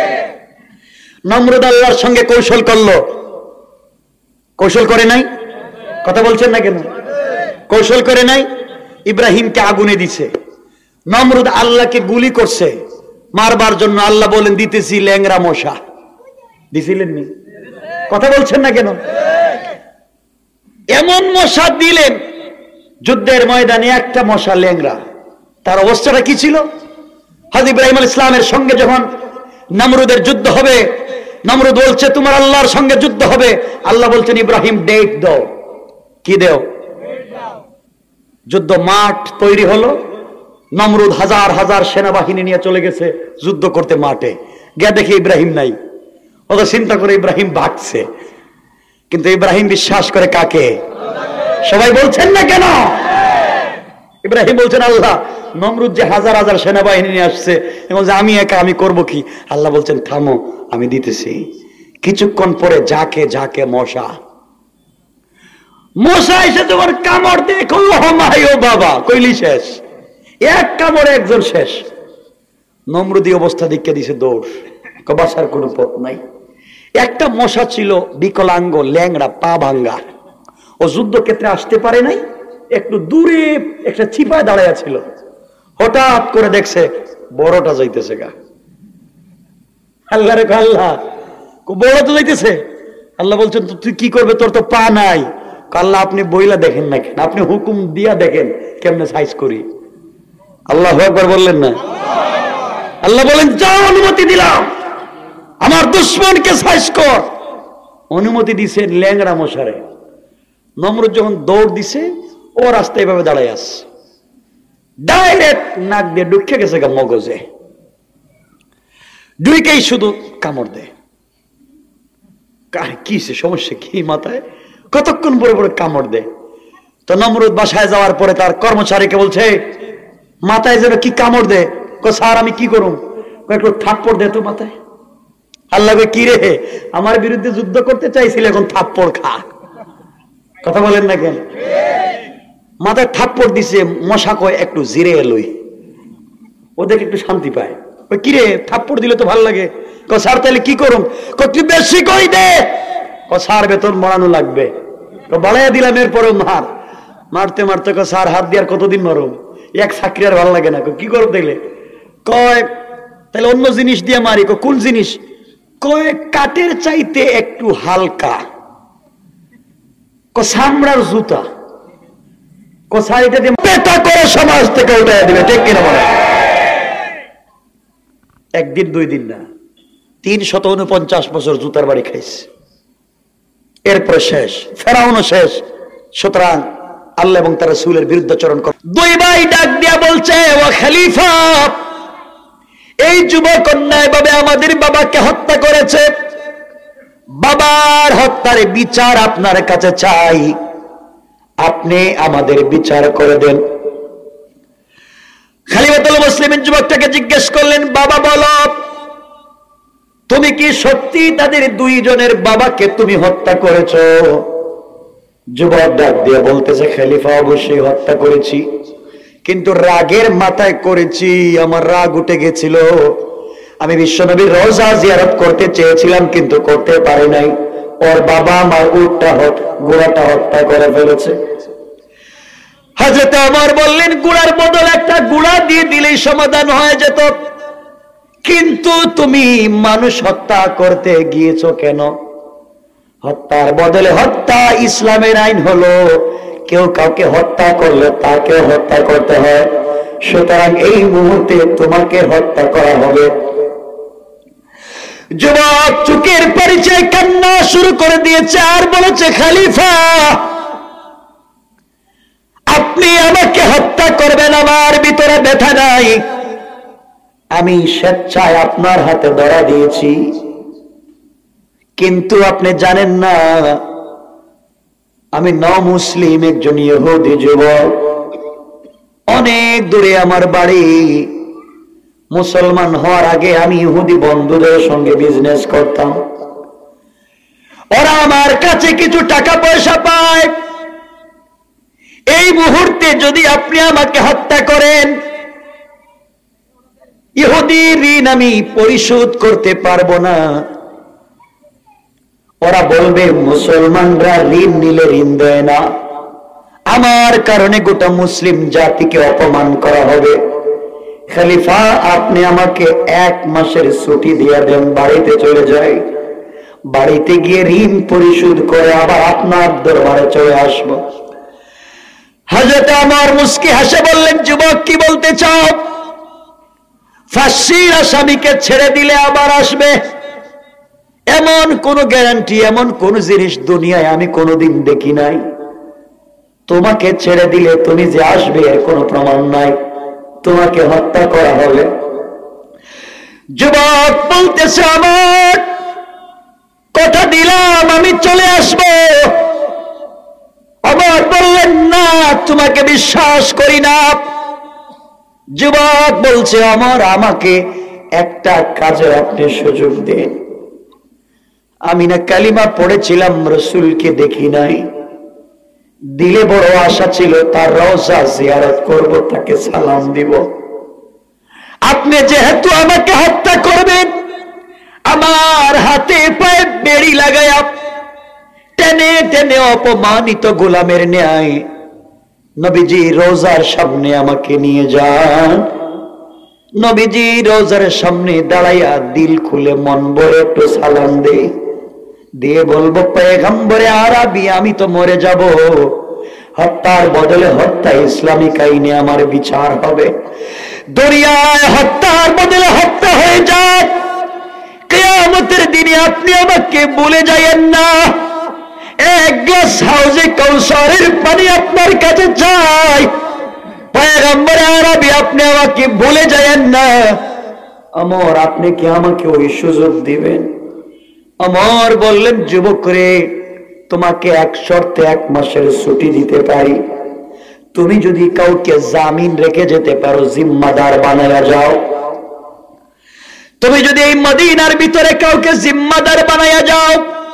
নমরুদ আল্লাহর সঙ্গে কৌশল করলো, কৌশল করে নাই? কথা বলছেন না কেন? কৌশল করে নাই। ইব্রাহিমকে আগুনে দিছে, নমরুদ আল্লাহকে গুলি করছে মারবার জন্য। আল্লাহ বলেন দিতেছি ল্যাংরা মশা। দিছিলেন নি? কথা বলছেন না কেন? এমন মশা দিলেন যুদ্ধের ময়দানে একটা মশা ল্যাংরা। তার অবস্থাটা কি ছিল? হযরত ইব্রাহিম আলাইহিস সালামের সঙ্গে যখন নমরুদের যুদ্ধ হবে, নমরুদ বলছে তোমার আল্লাহর সঙ্গে যুদ্ধ হবে। আল্লাহ বলছেন ইব্রাহিম ডেট দাও। কি দেও? যুদ্ধ মাঠ তৈরি হলো। নমরুদ হাজার হাজার সেনাবাহিনী নিয়ে চলে গেছে যুদ্ধ করতে মাঠে। গিয়ে দেখে ইব্রাহিম নাই। ওরা চিন্তা করে ইব্রাহিম ভাগছে, কিন্তু ইব্রাহিম বিশ্বাস করে কাকে? সবাই বলছেন না কেন? ইব্রাহিম বলছেন আল্লাহ, নমরুদ যে হাজার হাজার সেনাবাহিনী নিয়ে আসছে, এবং যে আমি একা আমি করব কি? আল্লাহ বলছেন থামো, আমি দিতেছি। কিছুক্ষণ পরে যাকে যাকে মশা মশা এসে তোমার কামড় দেখো মাইও বাবা, কইলি শেষ। এক কামড়ে একজন শেষ। নমরুদি অবস্থা দিকে দিছে দৌড়, বাসার কোনো পথ নাই। একটা মশা ছিল বিকলাঙ্গ, ল্যাংড়া, পা ভাঙ্গা। ও যুদ্ধক্ষেত্রে আসতে পারে নাই, একটু দূরে একটা চিপায় দাঁড়াইয়া ছিল। হঠাৎ করে দেখছে বড়টা যাইতেছে গা। আল্লাহ রে আল্লাহ, বড় তো যাইতেছে। আল্লাহ বলছেন তুই কি করবে, তোর তো পা নাই। আল্লাহ আপনি বইলা দেখেন না কেন, আপনি হুকুম দিয়া দেখেন কেমনে সাইজ করি। আল্লাহু আকবার বললেন না? আল্লাহ বলেন যাও, অনুমতি দিলাম, আমার দুশমনকে সাইজ কর। অনুমতি দিছে ল্যাংড়া মশারে। নমরুদ যখন দৌড় দিছে, ও রাস্তায় এভাবে দাঁড়ায় আস, ডাইরেক্ট নাক দিয়ে ঢুকে গেছে গা মগজে। দুইকেই শুধু কামড় দেয়। কি সমস্যা কি মাথায়? কতক্ষণ পরে পরে কামড় দেয়। তো নমরুদ বাসায় যাওয়ার পরে তার কর্মচারীকে বলছে মাথায় যেন কি কামড় দেয়। স্যার আমি কি করুম? একটু থাপ্পড় দে তো মাথায়। আল্লাহ কি রে, আমার বিরুদ্ধে যুদ্ধ করতে চাইছিল, এখন থাপ্পড় খা। কথা বলেন না কেন? মাথায় থাপ্পড় দিছে। মশা কয় একটু জিরে এলই, ওদের একটু শান্তি পায়। কি রে, থাপ্পড় দিলে তো ভালো লাগে। স্যার তাহলে কি করুম? তুই বেশি কই দে। স্যার বেতন বাড়ানো লাগবে। বাড়াইয়া দিলাম, এরপরে মার। মারতে মারতে স্যার হাত দিয়ে আর কতদিন মারুম, এক চাকরি আর ভালো লাগে না। কি করব তাইলে? কয় তাহলে অন্য জিনিস দিয়ে মারি। কোন জিনিস? কয় কাঠের চাইতে একটু হালকা চামড়ার জুতা। সমাজ থেকে উঠাই দিবে। ঠিক কিনা বলে? একদিন দুই দিন না, তিন শত উনপঞ্চাশ বছর জুতার বাড়ি খাইছে। এরপরে শেষ, ফেরাউনও শেষ। সুতরাং আল্লাহ এবং তার রাসূলের বিরুদ্ধাচরণ করে দুই ভাই ডাক দিয়া বলছে ও খলিফা, এই যুবক অন্যায়ভাবে আমাদের বাবাকে হত্যা করেছে। বাবার হত্যার বিচার আপনার কাছে চাই, আপনি আমাদের বিচার করে দেন। খলিফাতুল মুসলিমিন যুবকটাকে জিজ্ঞেস করলেন, বাবা বলো, তুমি কি সত্যি তাদের দুইজনের বাবাকে তুমি হত্যা করেছো? যুবক ডাক দিয়ে বলতেছে, খলিফা অবশ্যই হত্যা করেছি, কিন্তু রাগের মাথায় করেছি। আমার রাগ উঠে গেছিল। আমি বিশ্বনবীর রওজা জিয়ারত করতে চেয়েছিলাম, কিন্তু করতে পারি নাই। ওর বাবা আমার উটটা ঘোড়াটা হত্যা করে ফেলেছে। হযরত ওমর বললেন, গুড়ার বদল একটা গুড়া দিয়ে দিলেই সমাধান হয়ে যেত, কিন্তু তুমি মানুষ হত্যা করতে গিয়েছো কেন? হত্যার বদলে হত্যা ইসলামের আইন হলো, কেউ কাউকে হত্যা করলে তাকে হত্যা করতে হয়। সুতরাং এই মুহূর্তে তোমাকে হত্যা করা হবে। যুবক চোখের পরিচয় কান্না শুরু করে দিয়েছে আর বলেছে, খলিফা আপনি আমাকে হত্যা করবেন, আমার ভিতরে ব্যথা নাই, আমি স্বেচ্ছায় আপনার হাতে ধরা দিয়েছি, কিন্তু আপনি জানেন না আমি ন মুসলিম একজন ইহুদি যুবক, অনেক দূরে আমার বাড়ি। মুসলমান হওয়ার আগে আমি ইহুদি বন্ধুদের সঙ্গে বিজনেস করতাম। ওরা আমার কাছে কিছু টাকা পয়সা পায়। এই মুহূর্তে যদি আপনি আমাকে হত্যা করেন, ইহুদি ঋণ আমি পরিশোধ করতে পারবো না। ওরা বলবে মুসলমানরা ঋণ নিলে ঋণ দেয় না, আমার কারণে গোটা মুসলিম জাতিকে অপমান করা হবে। খলিফা, আপনি আমাকে এক মাসের ছুটি দিয়ে দেন, বাড়িতে চলে যাই। বাড়িতে গিয়ে ঋণ পরিশোধ করে আবার আপনার দরবারে চলে আসবো। হযরত ওমর মুস্কি হাসে বললেন, যুবক কি বলতে চাও? ফাঁসির আসামিকে ছেড়ে দিলে আবার আসবে, এমন কোন গ্যারান্টি, এমন কোন জিনিস দুনিয়ায় আমি কোনোদিন দেখি নাই। তোমাকে ছেড়ে দিলে তুমি যে আসবে এর কোনো প্রমাণ নাই, তোমাকে হত্যা করা হবে। যুবক বলতেছে, আমার কথা দিলাম আমি চলে আসব। ওমর বললেন, না, তোমাকে বিশ্বাস করি না। যুবক বলছে, ওমর আমাকে একটা কাজে আপনি সুযোগ দেন। আমি না কালিমা পড়েছিলাম, রাসূলকে দেখি নাই, দিলে বড় আশা ছিল তার রওজা জিয়ারত করব, তাকে সালাম দিব। আপনি যেহেতু আমাকে হত্যা করবেন, আমার হাতে পায়ে বেড়ি লাগায়া টেনে টেনে অপমানিত গোলামের ন্যায় নবীজি রোজার সামনে আমাকে নিয়ে যান। নবীজি রোজার সামনে দাঁড়াইয়া দিল খুলে মন ভরে একটু সালাম দে, দিয়ে বলবো, পয়গম্বরে আরবি, আমি তো মরে যাব, হত্যার বদলে হত্যা, ইসলামিক আইনে আমার বিচার হবে। দুনিয়ায় হত্যার বদলে হত্যা হয়ে যায়, কিয়ামতের দিনে আপনি আমাকে ভুলে যায়েন না। এক গ্লাস হাউজে কাউসারের পানি আপনার কাছে চাই, পয়গম্বরে আরবি, আপনি আমাকে ভুলে যায়েন না। ওমর, আপনি কি আমাকে ওই সুযোগ দিবেন? ওমর বললেন, যুবক রে, তোমাকে এক শর্তে এক মাসের ছুটি দিতে পারি। তুমি যদি কাউকে জামিন রেখে যেতে পারো, জিম্মাদার বানায়া যাও। তুমি যদি এই মদিনার ভিতরে কাউকে জিম্মাদার বানায়া যাও,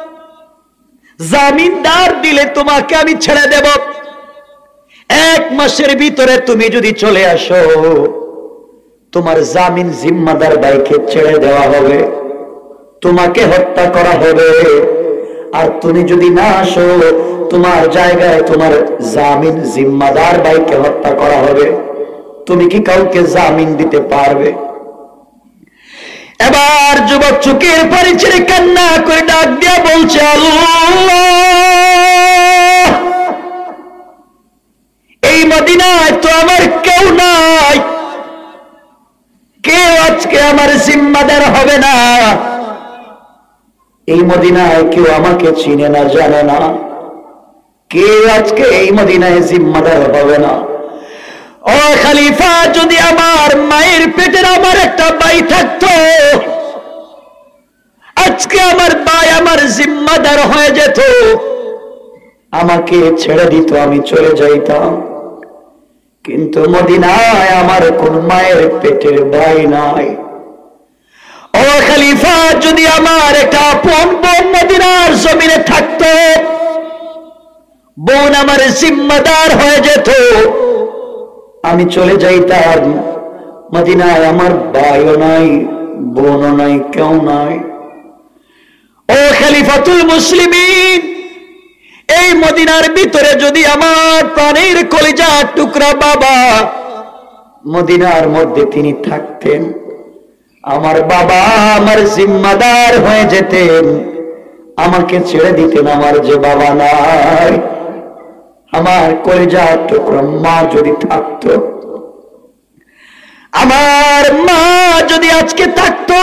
জামিনদার দিলে তোমাকে আমি ছেড়ে দেব। এক মাসের ভিতরে তুমি যদি চলে আসো, তোমার জামিন জিম্মাদার ভাইকে ছেড়ে দেওয়া হবে, তোমাকে হত্যা করা হবে। আর তুমি যদি না আসো, তোমার জায়গায় তোমার জামিন জিম্মাদার ভাইকে হত্যা করা হবে। তুমি কি কাউকে জামিন দিতে পারবে? এবার যুবক চোখের পানি ছেড়ে কান্না করে ডাক দিয়া বলছে, আল্লাহ, এই মদিনায় তো আমার কেউ নাই, কেউ আজকে আমার জিম্মাদার হবে না। এই মদিনায় কেউ আমাকে চিনে না, জানে না, কেউ আজকে এই মদিনায় জিম্মাদার হবে না। ও খলিফা, যদি আমার মায়ের পেটের আমার একটা ভাই থাকতো, আজকে আমার ভাই আমার জিম্মাদার হয়ে যেত, আমাকে ছেড়ে দিত, আমি চলে যাইতাম। কিন্তু মদিনায় আমার কোন মায়ের পেটের ভাই নাই। ও খলিফা, যদি আমার একটা আপন বোন মদিনার জমিনে থাকতো, বোন আমার জিম্মাদার হয়ে যেত, আমি চলে যাইতাম। মদিনায় আমার ভাইও নাই, বোনও নাই, কেউ নাই। ও খলিফাতুল মুসলিমিন, এই মদিনার ভিতরে যদি আমার প্রাণের কলিজার টুকরা বাবা মদিনার মধ্যে তিনি থাকতেন, আমার বাবা আমার জিম্মাদার হয়ে যেতেন, আমাকে ছেড়ে দিতেন। আমার যে বাবা নাই, আমার কলিজার টুকরা মা যদি থাকতো, আমার মা যদি আজকে থাকতো,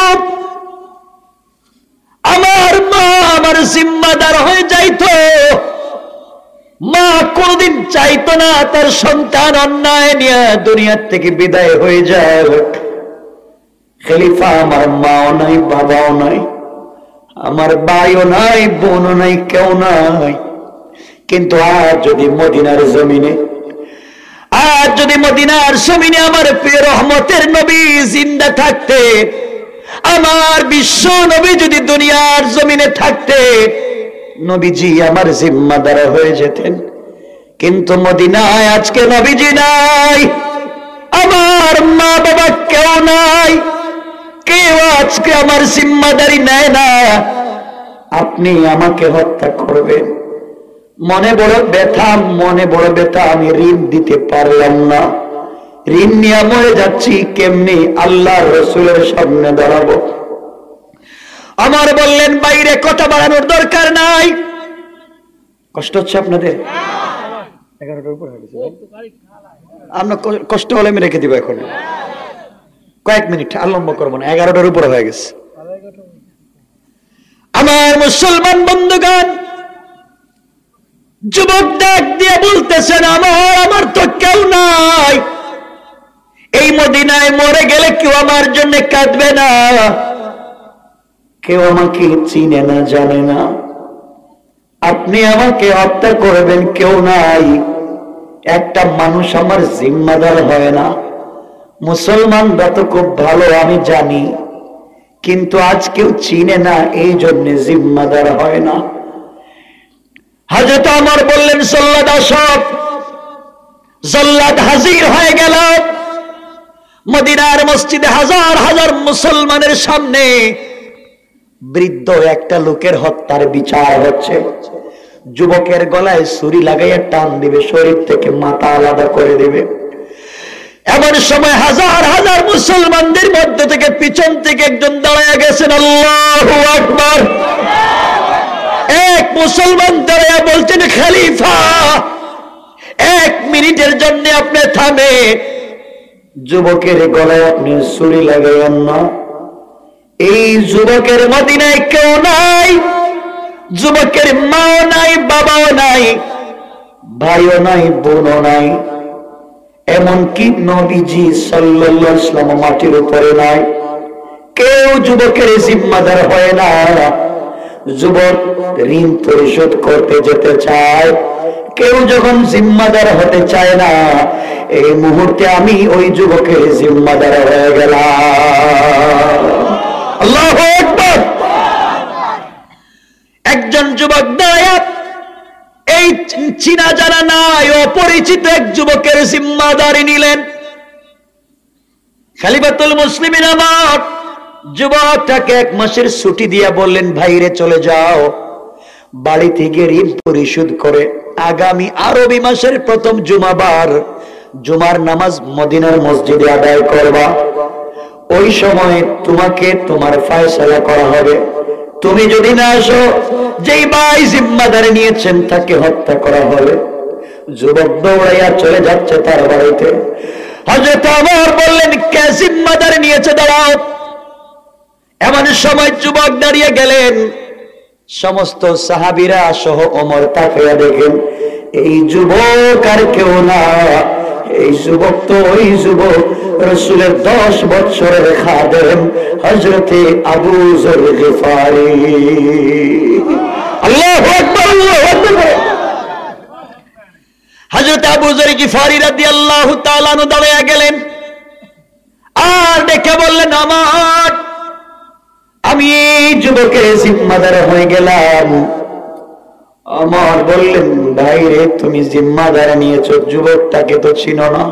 আমার মা আমার জিম্মাদার হয়ে যাইতো। মা কোনদিন চাইতো না তার সন্তান অন্যায় নিয়ে দুনিয়ার থেকে বিদায় হয়ে যায়। খলিফা, আমার মাও নাই, বাবাও নাই, আমার ভাইও নাই, বোনও নাই, কেউ নাই। কিন্তু আজ যদি মদিনার জমিনে আজ যদি মদিনার জমিনে আমার প্রিয় রহমতের নবী জিন্দা থাকতে, আমার বিশ্ব নবী যদি দুনিয়ার জমিনে থাকতে, নবীজি আমার জিম্মাদার হয়ে যেতেন। কিন্তু মদিনায় আজকে নবীজি নাই, আমার মা বাবা কেউ নাই, কেউ আজকে আমার জিম্মাদারি নেয় না। আপনি আমাকে হত্যা করবেন, মনে বড় ব্যথা, মনে বড় ব্যথা। আমি ঋণ দিতে পারলাম না, ঋণ নিয়ে মরে যাচ্ছি, কেমনি আল্লাহর রাসূলের সামনে দাঁড়াবো? আমার বললেন, বাইরে কথা বাড়ানোর দরকার নাই। কষ্ট হচ্ছে আপনাদের? এগারোটার উপর হয়ে গেছে, আমরা কষ্ট হলে আমি রেখে দিব এখন কয়েক মিনিট, আর লম্বা করবো না। এগারোটার উপরে হয়ে গেছে। আমার মুসলমান বন্ধুগণ, যুবক ডাক দিয়ে বলতেছেন, আমার আমার তো কেউ নাই। এই মদিনায় মরে গেলে কেউ আমার জন্য কাঁদবে না, কেউ আমাকে চিনে না, জানে না। আপনি আমাকে হত্যা করবেন, কেউ নাই, একটা মানুষ আমার জিম্মাদার হয় না। মুসলমানরা তো খুব ভালো আমি জানি, কিন্তু আজ কেউ চিনে না, এই জন্য জিম্মাদার হয় না। হযরত ওমর বললেন, জল্লাদ আসব। জল্লাদ হাজির হয়ে গেল। মদিনার মসজিদে হাজার হাজার মুসলমানের সামনে বৃদ্ধ একটা লোকের হত্যার বিচার হচ্ছে। যুবকের গলায় ছুরি লাগাইয়া টান দিবে, শরীর থেকে মাথা আলাদা করে দিবে। এমন সময় হাজার হাজার মুসলমানদের মধ্যে থেকে পিছন থেকে একজন দাঁড়ায় গেছেন, আল্লাহু আকবার। এক মুসলমান দাঁড়ায় বলছেন, খলিফা এক মিনিটের জন্য আপনি থামে, যুবকের গলায় আপনি ছুরি লাগাইয়েন না। এই যুবকের মদিনায় কেউ নাই, যুবকের মাও নাই, বাবাও নাই, ভাইও নাই, বোনও নাই, এমনকি নবীজি সাল্লাল্লাহু আলাইহি ওয়াসাল্লাম মাটির উপরে নাই। কেউ যুবকের জিম্মাদার হয় না। যুবক ঋণ পরিশোধ করতে যেতে চায়, কেউ যখন জিম্মাদার হতে চায় না, এই মুহূর্তে আমি ওই যুবকের জিম্মাদার হয়ে গেলাম। আল্লাহু আকবার। একজন যুবক দাঁড়ায়, এই চিনা জানা নাই, অপরিচিত এক যুবকের জিম্মাদারি নিলেন। খলিফাতুল মুসলিমিন আমার যুবকটাকে এক মাসের ছুটি দিয়া বললেন, ভাইরে চলে যাও, বাড়ি থেকে ঋণ পরিশোধ করে আগামী আরবি মাসের প্রথম জুমাবার জুমার নামাজ মদিনার মসজিদে আদায় করবা। ওই সময় তোমাকে তোমার ফয়সালা করা হবে। তুমি যদি না আসো, যেই ভাই জিম্মাদারি নিয়েছেন তাকে হত্যা করা হবে। যুবক দৌড়াইয়া চলে যাচ্ছে তার বাড়িতে। হযরত ওমর বললেন, কে জিম্মাদারি নিয়েছে, দাঁড়াও। এমন সময় যুবক দাঁড়িয়ে গেলেন। সমস্ত সাহাবীরা সহ ওমর তাকিয়ে দেখেন, এই যুবক আর কেউ না, এই যুবক তো ওই যুবক রাসূলের দশ বছরের খাদেম হযরতে আবু যর গিফারি। আল্লাহু আকবার, আল্লাহু আকবার। হযরত আবু যর গিফারি রাদিয়াল্লাহু তাআলা আনহু দাঁড়িয়ে গেলেন আর ডেকে বললেন, আমার আমি এই যুবকের জিম্মাদার হয়ে গেলাম। আমার বললেন, ভাই রে, তুমি জিম্মাদার নিয়েছো, যুবকটাকে তো চিনো না।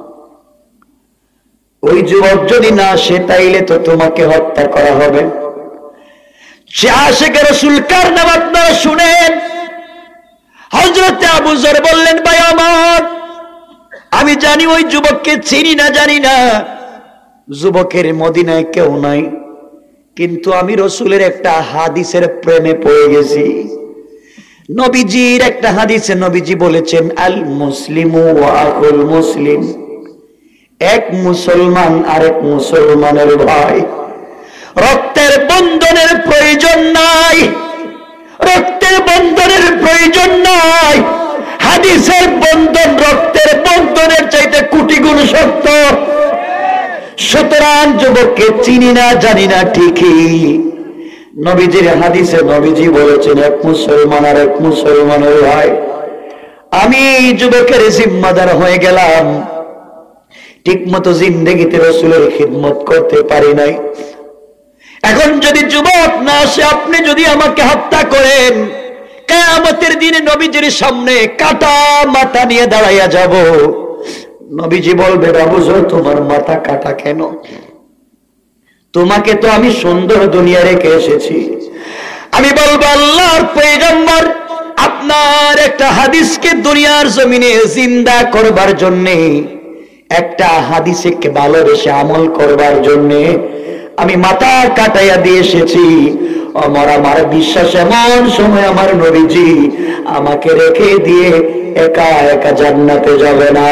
ওই যুবক যদি না আসে তাইলে তো তোমাকে হত্যা করা হবে। সে আশিকে রাসূল কার নাম আপনারা শুনেন। হযরত আবু যর বললেন, ভাই আমার, আমি জানি ওই যুবককে চিনি না, জানি না। যুবকের মদিনায় কেউ নাই, কিন্তু আমি রাসূলের একটা হাদিসের প্রেমে পড়ে গেছি। নবীজির একটা হাদিসে নবীজি বলেছেন, আল মুসলিমু ওয়া আখুল মুসলিম, এক মুসলমান আরেক মুসলমানের ভাই। রক্তের বন্ধনের প্রয়োজন নাই, রক্তের বন্ধনের প্রয়োজন নাই। হাদিসের বন্ধন রক্তের বন্ধনের চাইতে কোটি গুণ শক্ত। সুতরাং যুবককে চিনি না, জানি না ঠিকই, নবীজির হাদিসে নবীজি বলেছেন, এক মুসলমান আর এক মুসলমানের ভাই। আমি যুবকের জিম্মাদার হয়ে গেলাম, ঠিক মতো জিন্দেগিতে রাসূলের খিদমত করতে পারি নাই। এখন যদি যুবক না আসে, আপনি যদি আমাকে হত্যা করেন, কিয়ামতের দিনে নবীজির সামনে কাটা মাথা নিয়ে দাঁড়াইয়া যাব। নবীজি বলবে, আবু যর তোমার মাথা কাটা কেন? তোমাকে তো আমি সুন্দর দুনিয়া রেখে এসেছি। আমি বলবো, আল্লাহর পয়গম্বর আপনার একটা হাদিসকে দুনিয়ার জমিনে জিন্দা করবার জন্য, একটা হাদিসকে ভালোবেসে আমল করবার জন্য আমি মাথা কাটাইয়া দিয়ে এসেছি। আমার আমার বিশ্বাস, এমন সময় আমার নবীজি আমাকে রেখে দিয়ে একা একা জান্নাতে যাবে না।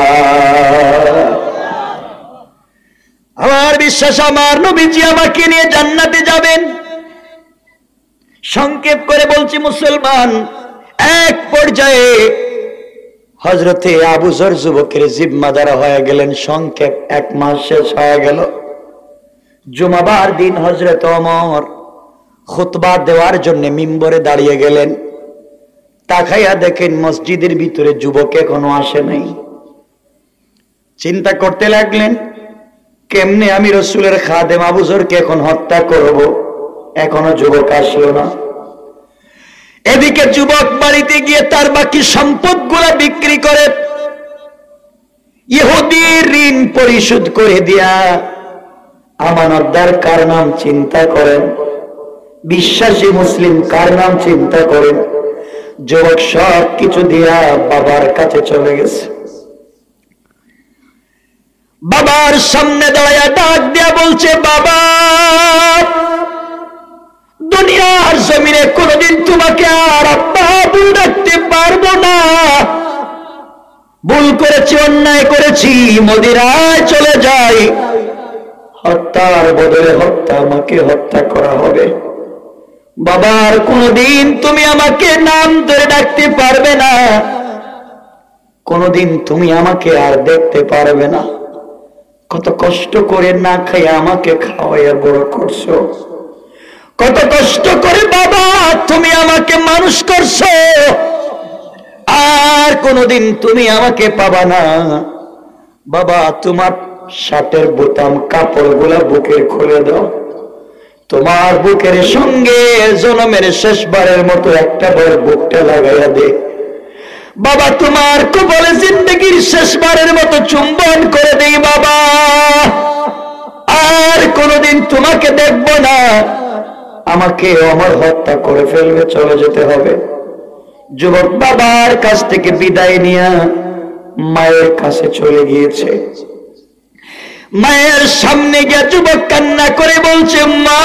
আমার বিশ্বাস, আমার নবীজি আমাকে নিয়ে জান্নাতে যাবেন। সংক্ষেপ করে বলছি মুসলমান, এক পর্যায়ে হযরতে আবু যর যুবকের জিম্মাদার হয়ে গেলেন। সংক্ষেপ এক মাস শেষ হয়ে গেল। জুমাবার দিন হযরত ওমর খুতবা দেওয়ার জন্য মিম্বরে দাঁড়িয়ে গেলেন। তাকাইয়া দেখেন মসজিদের ভিতরে যুবক এখনো আসে নাই। চিন্তা করতে লাগলেন, কেমনে আমি রাসূলের খাদেম আবু যরকে এখন হত্যা করব, এখনো যুবক আসলো না। এদিকে যুবক বাড়িতে গিয়ে তার বাকি সম্পদগুলো বিক্রি করে ইহুদির ঋণ পরিশোধ করে দিয়া আমানতদার কার নাম চিন্তা করেন, বিশ্বাসী মুসলিম কার নাম চিন্তা করেন। যুবক সব কিছু দিয়া বাবার কাছে চলে গেছে। বাবার সামনে দাঁড়ায়া ডাক দিয়া বলছে, বাবা, দুনিয়ার জমিনে কোনদিন তোমাকে আর আব্বা বলে ডাকতে পারবো না। ভুল করেছি, অন্যায় করেছি, মদিনায় চলে যাই। হত্যার বদলে হত্যা, আমাকে হত্যা করা হবে। বাবার কোনদিন তুমি আমাকে নাম ধরে ডাকতে পারবে না, কোনদিন তুমি আমাকে আর দেখতে পারবে না। কত কষ্ট করে না খাই আমাকে খাওয়াইয়া বড় করছো, কত কষ্ট করে বাবা তুমি আমাকে মানুষ করছো, আর কোনদিন তুমি আমাকে পাবা না। বাবা, তোমার শার্টের বোতাম কাপড়গুলা বুকের খুলে দাও, তোমার বুকের সঙ্গে জনমের শেষবারের মতো একটা বার বুকটা লাগাইয়া দে। বাবা, তোমার কবলে জিন্দগির শেষবারের মতো চুম্বন করে দেই বাবা, আর কোনদিন তোমাকে দেখব না। আমাকে অমর হত্যা করে ফেলবে, চলে যেতে হবে। যুবক বাবার কাছ থেকে বিদায় নিয়ে মায়ের কাছে চলে গিয়েছে। মায়ের সামনে গিয়ে যুবক কান্না করে বলছে, মা,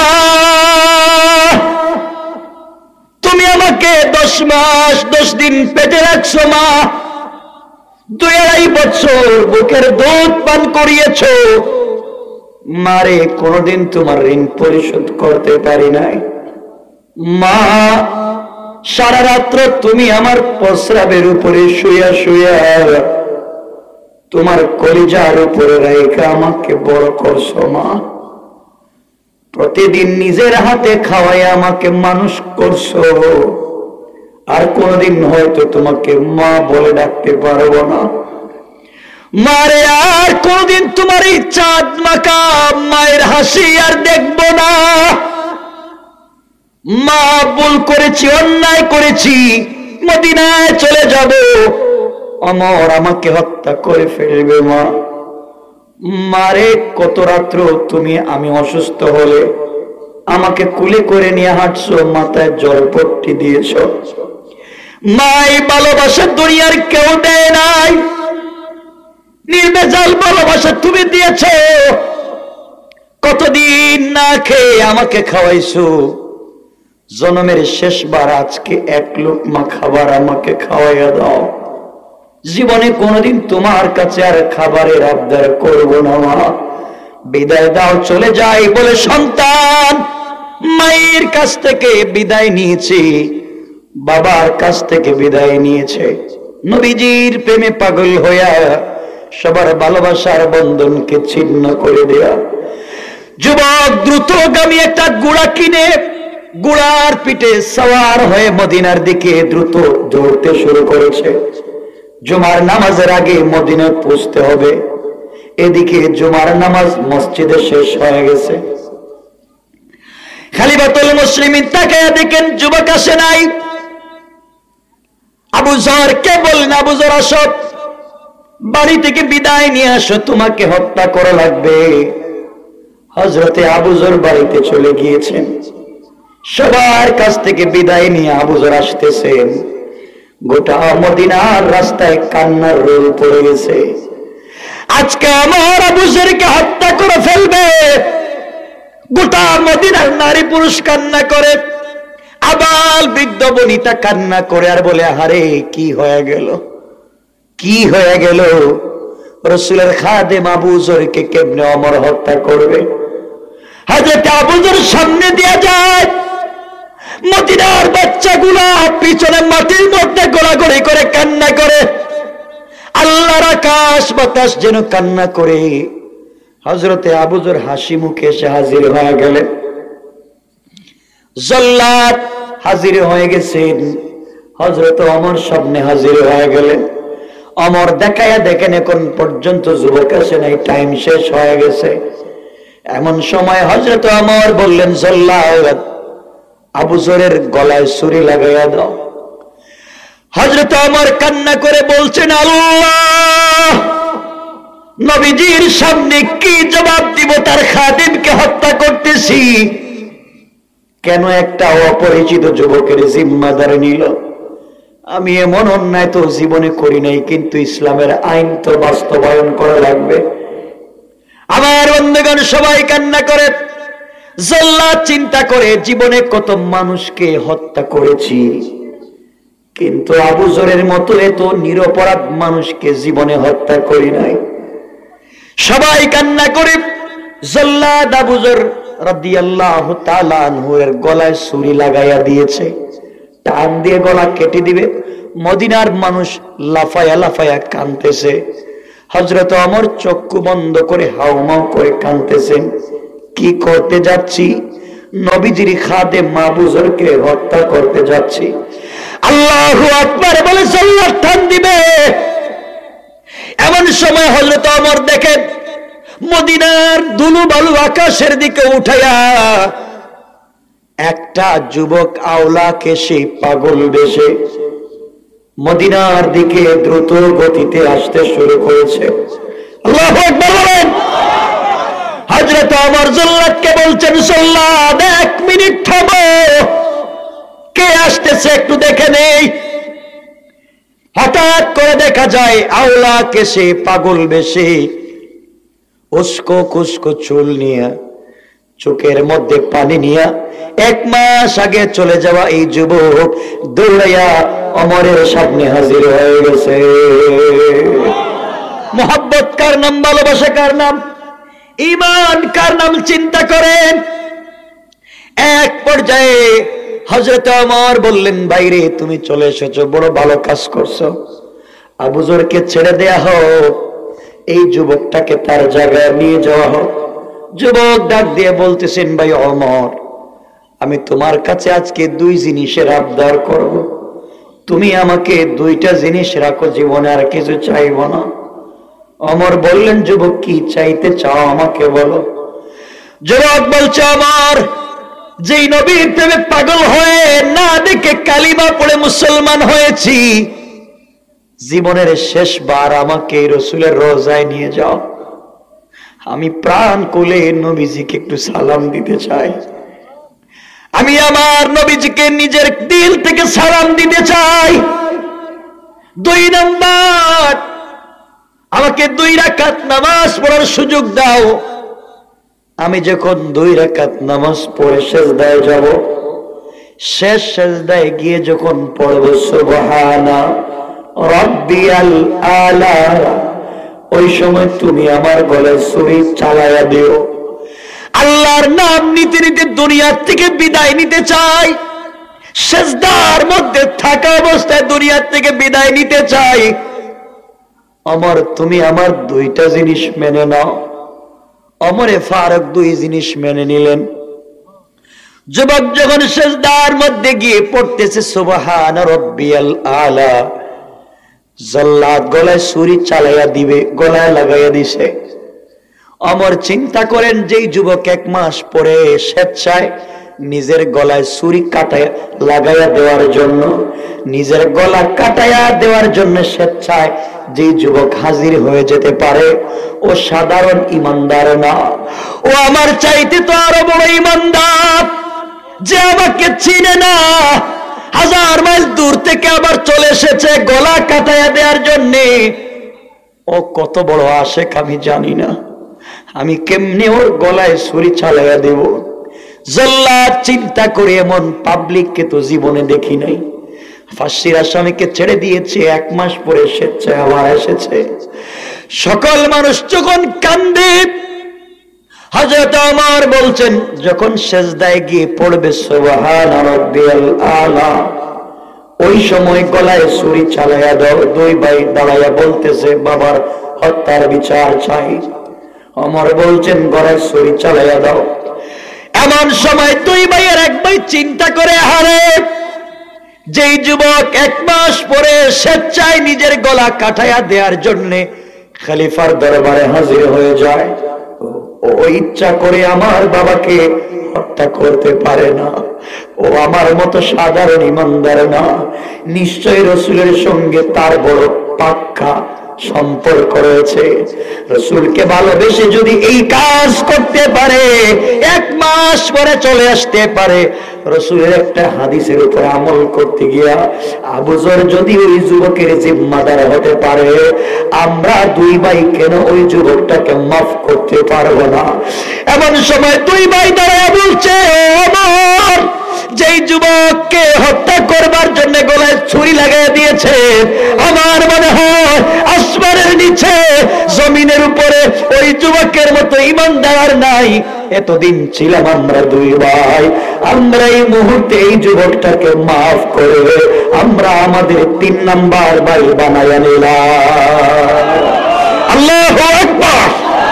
তুমি আমাকে দশ মাস দশ দিন পেটে রাখছো মা, দুই আড়াই বছর বুকের দুধ পান করিয়েছ, মারে কোনদিন তোমার ঋণ পরিশোধ করতে পারি নাই। মা, সারা রাত্র তুমি আমার প্রস্রাবের উপরে শুয়া শুয়া তোমার কলিজার উপরে রেখে আমাকে বড় করছো মা, প্রতিদিন নিজের হাতে খাওয়াই আমাকে মানুষ করছো, আর কোনদিন হয়তো তোমাকে মা বলে ডাকতে পারবো না। মারে, আর কোনদিন তোমার এই চাঁদ মাকা মায়ের হাসি আর দেখবো না। মা, ভুল করেছি, অন্যায় করেছি, মদিনায় চলে যাব, অমর আমাকে হত্যা করে ফেলবে মা। মারে, কত রাত্র তুমি আমি অসুস্থ হলে আমাকে কুলে করে নিয়ে হাঁটছো, মাথায় জলপট্টি দিয়েছ। মাই ভালোবাসা দুনিয়ার কেউ দেয় নাই, নির্বেজাল ভালোবাসা তুমি দিয়েছ। কতদিন না খেয়ে আমাকে খাওয়াইছো, জন্মের শেষবার আজকে এক লোকমা খাবার আমাকে খাওয়াইয়া দাও। জীবনে কোনদিন তোমার কাছে আর খাবারের আবদার করব না মা, বিদায় দাও, চলে যাই বলে সন্তান মায়ের কাছ থেকে বিদায় নিয়েছে, বাবার কাছ থেকে বিদায় নিয়েছে। নবীজির প্রেমে পাগল হইয়া সবার ভালোবাসার বন্ধনকে ছিন্ন করে দেয়া যুবক দ্রুতগামী একটা ঘোড়া কিনে ঘোড়ার পিঠে সওয়ার হয়ে মদিনার দিকে দ্রুত দৌড়তে শুরু করেছে। জুমার নামাজের আগে মদিনায় পৌঁছতে হবে। এদিকে জুমার নামাজ মসজিদে শেষ হয়ে গেছে। খলিফাতুল মুসলিমিন তাকায়া দেখেন যুবক আসে নাই। আবু যর কে বললেন, আবু যর আসো, বাড়ি থেকে বিদায় নিয়ে আসো, তোমাকে হত্যা করা লাগবে। হযরতে আবু যর বাড়িতে চলে গিয়েছেন। সবার কাছ থেকে বিদায় নিয়ে আবু যর আসতেছেন। গোটা মদিনার রাস্তায় কান্নার রোল পড়ে গেছে। আজকে আমার আবু যরকে হত্যা করে ফেলবে। গোটা মদিনার নারী পুরুষ কান্না করে, আবাল বৃদ্ধ বনিতা কান্না করে আর বলে, আরে কি হয়ে গেল, কি হয়ে গেল? রাসূলের খাদেম আবু যরকে কেমনে ওমর হত্যা করবে? হযরত আবু যর সামনে দিয়ে যায়, মদিনার বাচ্চাগুলা পিছনে মাটির মধ্যে গোড়াগড়ি করে কান্না করে। আল্লাহর আকাশ বাতাস যেন কান্না করে। হযরতে আবু যর হাসি মুখে এসে হাজির হয়ে গেলেন। জল্লাদ হাজির হয়ে গেছেন। হযরত ওমর সামনে হাজির হয়ে গেলেন। ওমর দেখায়া দেখেন এখন পর্যন্ত যুবক আসে নাই, টাইম শেষ হয়ে গেছে। এমন সময় হযরত ওমর বললেন, জল্লাদ আবু যরের গলায় ছুরি লাগাইয়া দাও। হযরত ওমর কান্না করে বলছেন, আল্লাহ, নবীজির সামনে কি জবাব দিব? তার খাদিমকে হত্যা করতেছি, কেন একটা অপরিচিত যুবকের জিম্মাদারি নিল? আমি এমন অন্যায় তো জীবনে করি নাই, কিন্তু ইসলামের আইন তো বাস্তবায়ন করা লাগবে। আমার বন্ধুগণ সবাই কান্না করে। জল্লাদ চিন্তা করে, জীবনে কত মানুষকে হত্যা করেছি, কিন্তু আবু যরের মতো এত নিরপরাধ মানুষকে জীবনে হত্যা করি নাই। সবাই কান্না করে। জল্লাদ আবু যর রাদিয়াল্লাহু তাআলা আনহু এর গলায় ছুরি লাগাইয়া দিয়েছে। টান দিয়ে গলা কেটে দিবে। মদিনার মানুষ লাফায়া লাফায়া কাঁদতেছে। হযরত ওমর চক্ষু বন্ধ করে হাউমাউ করে কাঁদতেছেন। কি করতে যাচ্ছি? নবীজির খাদেম আবু যরকে হত্যা করতে যাচ্ছি। আল্লাহু আকবার বলে জল্লাদ টান দিবে। এমন সময় হযরত ওমর দেখে মদিনার ধুলো বালু আকাশের দিকে উঠাইয়া একটা যুবক আওলাকে সেই পাগল বেশে মদিনার দিকে দ্রুত গতিতে আসতে শুরু করেছে। আল্লাহু আকবার বলেন। হযরত ওমর জল্লাদকে বলছেন, জল্লাদ এক মিনিট থামো, কে আসতেছে একটু দেখে নেই। হঠাৎ করে দেখা যায় আওলাকে সে পাগল বেশে, উস্কো খুস্কো চুল নিয়ে, চোখের মধ্যে পানি নিয়ে এক মাস আগে চলে যাওয়া এই যুবক দৌড়াইয়া ওমরের সামনে হাজির হয়ে গেছে। মোহাব্বত কার নাম, ভালোবাসা কার নাম, ঈমান কার নাম চিন্তা করেন। এক পর্যায়ে হযরত ওমর বললেন, বাইরে তুমি চলে এসেছো, বড় ভালো কাজ করছো। আবু যরকে ছেড়ে দেয়া হোক, এই যুবকটাকে তার জায়গায় নিয়ে যাওয়া হোক। যুবক ডাক দিয়ে বলতেছেন, ভাই ওমর, আমি তোমার কাছে আজকে দুই জিনিসের আবদার করব। তুমি আমাকে দুইটা জিনিস রাখো, জীবনে আর কিছু চাইব না। ওমর বললেন, যুবক কি চাইতে চাও আমাকে বলো। যুবক বলছে, ওমর, যেই নবীর প্রেমে পাগল হয়ে না দেখে কালিমা পড়ে মুসলমান হয়েছি, জীবনের শেষবার আমাকে রাসূলের রওজায় নিয়ে যাও। আমি প্রাণ খুলে নবীজিকে একটু সালাম দিতে চাই। আমি আমার নবীজিকে নিজের দিল থেকে সালাম দিতে চাই। দুই নাম্বার, আমাকে দুই রাকাত নামাজ পড়ার সুযোগ দাও। আমি যখন দুই রাকাত নামাজ পড়ে সিজদায় যাব, শেষ সিজদায় গিয়ে যখন পড়ব সুবহানা রাব্বিয়াল আলা, ওই সময় তুমি আমার গলায় ছুরি চালায়া দিও। আল্লাহর নাম নিতে নিতে দুনিয়া থেকে বিদায় নিতে চাই। সিজদার মধ্যে থাকা অবস্থায় দুনিয়া থেকে বিদায় নিতে চাই। ওমর, তুমি আমার দুইটা জিনিস মেনে নাও। ওমরে ফারুক দুই জিনিস মেনে নিলেন। যুবক যখন সিজদার মধ্যে গিয়ে পড়তেছে সুবহান রাব্বিয়াল আলা, জাল্লাদ গলায় ছুরি চালাইয়া দিবে, গলায় লাগাইয়া দিছে। ওমর চিন্তা করেন, যেই যুবক এক মাস পরে স্বেচ্ছায় নিজের গলায় ছুরি কাটাইয়া লাগাইয়া দেওয়ার জন্য, নিজের গলা কাটাইয়া দেওয়ার জন্য স্বেচ্ছায় যে যুবক হাজির হয়ে যেতে পারে, ও সাধারণ ইমানদার না, ও আমার চাইতে তো আরো বড় ইমানদার, যে আমাকে চিনে না, হাজার মাইল দূর থেকে আবার চলে এসেছে গলা কাটাইয়া দেওয়ার জন্য। ও কত বড় আশেক আমি জানি না, আমি কেমনে ওর গলায় ছুরি চালাইয়া দেব। জাল্লাদ চিন্তা করে, এমন পাবলিককে তো জীবনে দেখি নাই। ফাঁসির আসামিকে ছেড়ে দিয়েছে, এক মাস পরে স্বেচ্ছায় আবার এসেছে। সকল মানুষ যখন কান্দে, হযরত ওমর বলছেন, যখন সিজদায় গিয়ে পড়বে সুবহান রাব্বিয়াল আলা, ওই সময় গলায় ছুরি চালাইয়া দাও। দুই ভাই দাঁড়াইয়া বলতেছে, বাবার হত্যার বিচার চাই। ওমর বলছেন, গলায় ছুরি চালাইয়া দাও। এমন সময় দুই ভাইয়ের এক ভাই চিন্তা করে, হারে, যেই যুবক এক মাস পরে স্বেচ্ছায় নিজের গলা কাটাইয়া দেওয়ার জন্য খলিফার দরবারে হাজির হয়ে যায়, ও ইচ্ছা করে আমার বাবাকে হত্যা করতে পারে না। ও আমার মতো সাধারণ ইমানদার না, নিশ্চয়ই রাসূলের সঙ্গে তার বড় পাক্কা সম্পর্ক রয়েছে। রাসূলকে ভালোবেসে যদি এই কাজ করতে পারে, এক মাস পরে চলে আসতে পারে, রাসূলের একটা হাদিসের উপর আমল করতে গিয়া আবু যর যদি ওই যুবকের জিম্মাদার হতে পারে, আমরা দুই ভাই কেন ওই যুবকটাকে মাফ করতে পারবো না? এমন সময় দুই ভাই দাঁড়ায় বলছে, ওমর, যেই যুবককে হত্যা করবার জন্য গলায় ছুরি লাগাই দিয়েছে, আমার মনে হয় আসমানের নিচে জমিনের উপরে ওই যুবকের মতো ইমানদার নাই। এতদিন ছিলাম আমরা দুই ভাই, আমরা এই মুহূর্তে এই যুবকটাকে মাফ করে আমরা আমাদের তিন নাম্বার ভাই বানাইয়া নিলাম। আল্লাহু আকবার।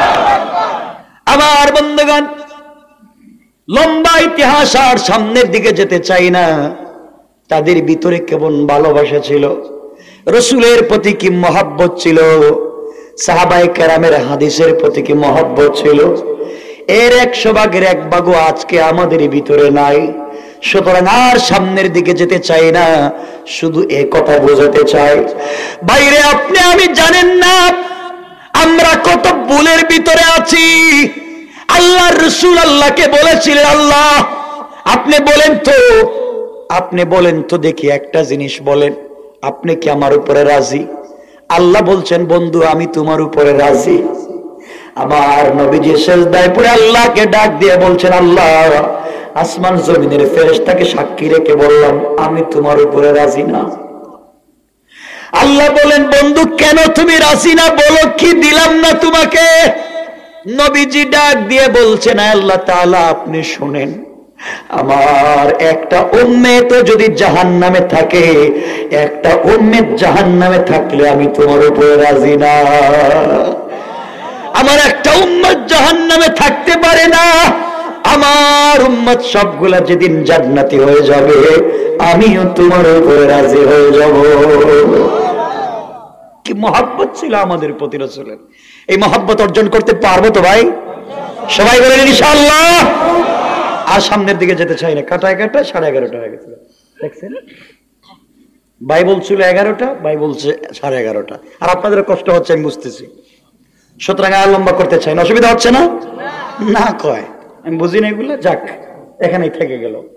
আমার বন্ধুগণ, লম্বা ইতিহাস আর সামনের দিকে যেতে চাই না। তাদের ভিতরে কেমন ভালোবাসা ছিল, রাসূলের প্রতি কি মহব্বত ছিল, সাহাবায়ে কেরামের হাদিসের প্রতি কি মহব্বত ছিল, এর একশো ভাগের এক ভাগও আজকে আমাদের ভিতরে নাই। সুতরাং আর সামনের দিকে যেতে চাই না, শুধু এ কথা বোঝাতে চাই, বাইরে আপনি আমি জানেন না আমরা কত ভুলের ভিতরে আছি। আল্লাহর রাসূল আল্লাহকে বলেছিলেন, আল্লাহ আপনি বলেন তো, আপনি বলেন তো দেখি একটা জিনিস বলেন, আপনি কি আমার উপরে রাজি? আল্লাহ বলছেন, বন্ধু আমি তোমার উপরে রাজি। আমার নবীজি সিজদায় পড়ে আল্লাহকে ডাক দিয়ে বলছেন, আল্লাহ আসমান জমিনের ফেরেশতাকে সাক্ষী রেখে বললাম আমি তোমার উপরে রাজি না। আল্লাহ বলেন, বন্ধু কেন তুমি রাজি না, বলো কি দিলাম না তোমাকে? নবীজি ডাক দিয়ে বলছেন, আল্লাহ তাআলা আপনি শুনেন, আমার একটা উম্মত যদি জাহান্নামে থাকে, একটা উম্মত জাহান্নামে থাকলে আমি তোমার উপরে রাজি না। আমার একটা উম্মত জাহান্নামে থাকতে পারে না, আমার উম্মত সবগুলা যেদিন জান্নাতি হয়ে যাবে আমিও তোমার উপরে রাজি হয়ে যাব। কি মহব্বত ছিল আমাদের প্রতি রাসূলের। এই মহব্বত অর্জন করতে পারবো তো ভাই? সবাই বলেন ইনশাআল্লাহ। আর সামনের দিকে যেতে চাই না, কাটা এগারোটা সাড়ে এগারোটা হয়ে গেছিল, দেখছেন? ভাই বলছিল এগারোটা, ভাই বলছে সাড়ে এগারোটা, আর আপনাদের কষ্ট হচ্ছে আমি বুঝতেছি। সুতরাং আর লম্বা করতে চাই না, অসুবিধা হচ্ছে না? না কয় আমি বুঝি না এগুলো, যাক এখানেই থেকে গেল।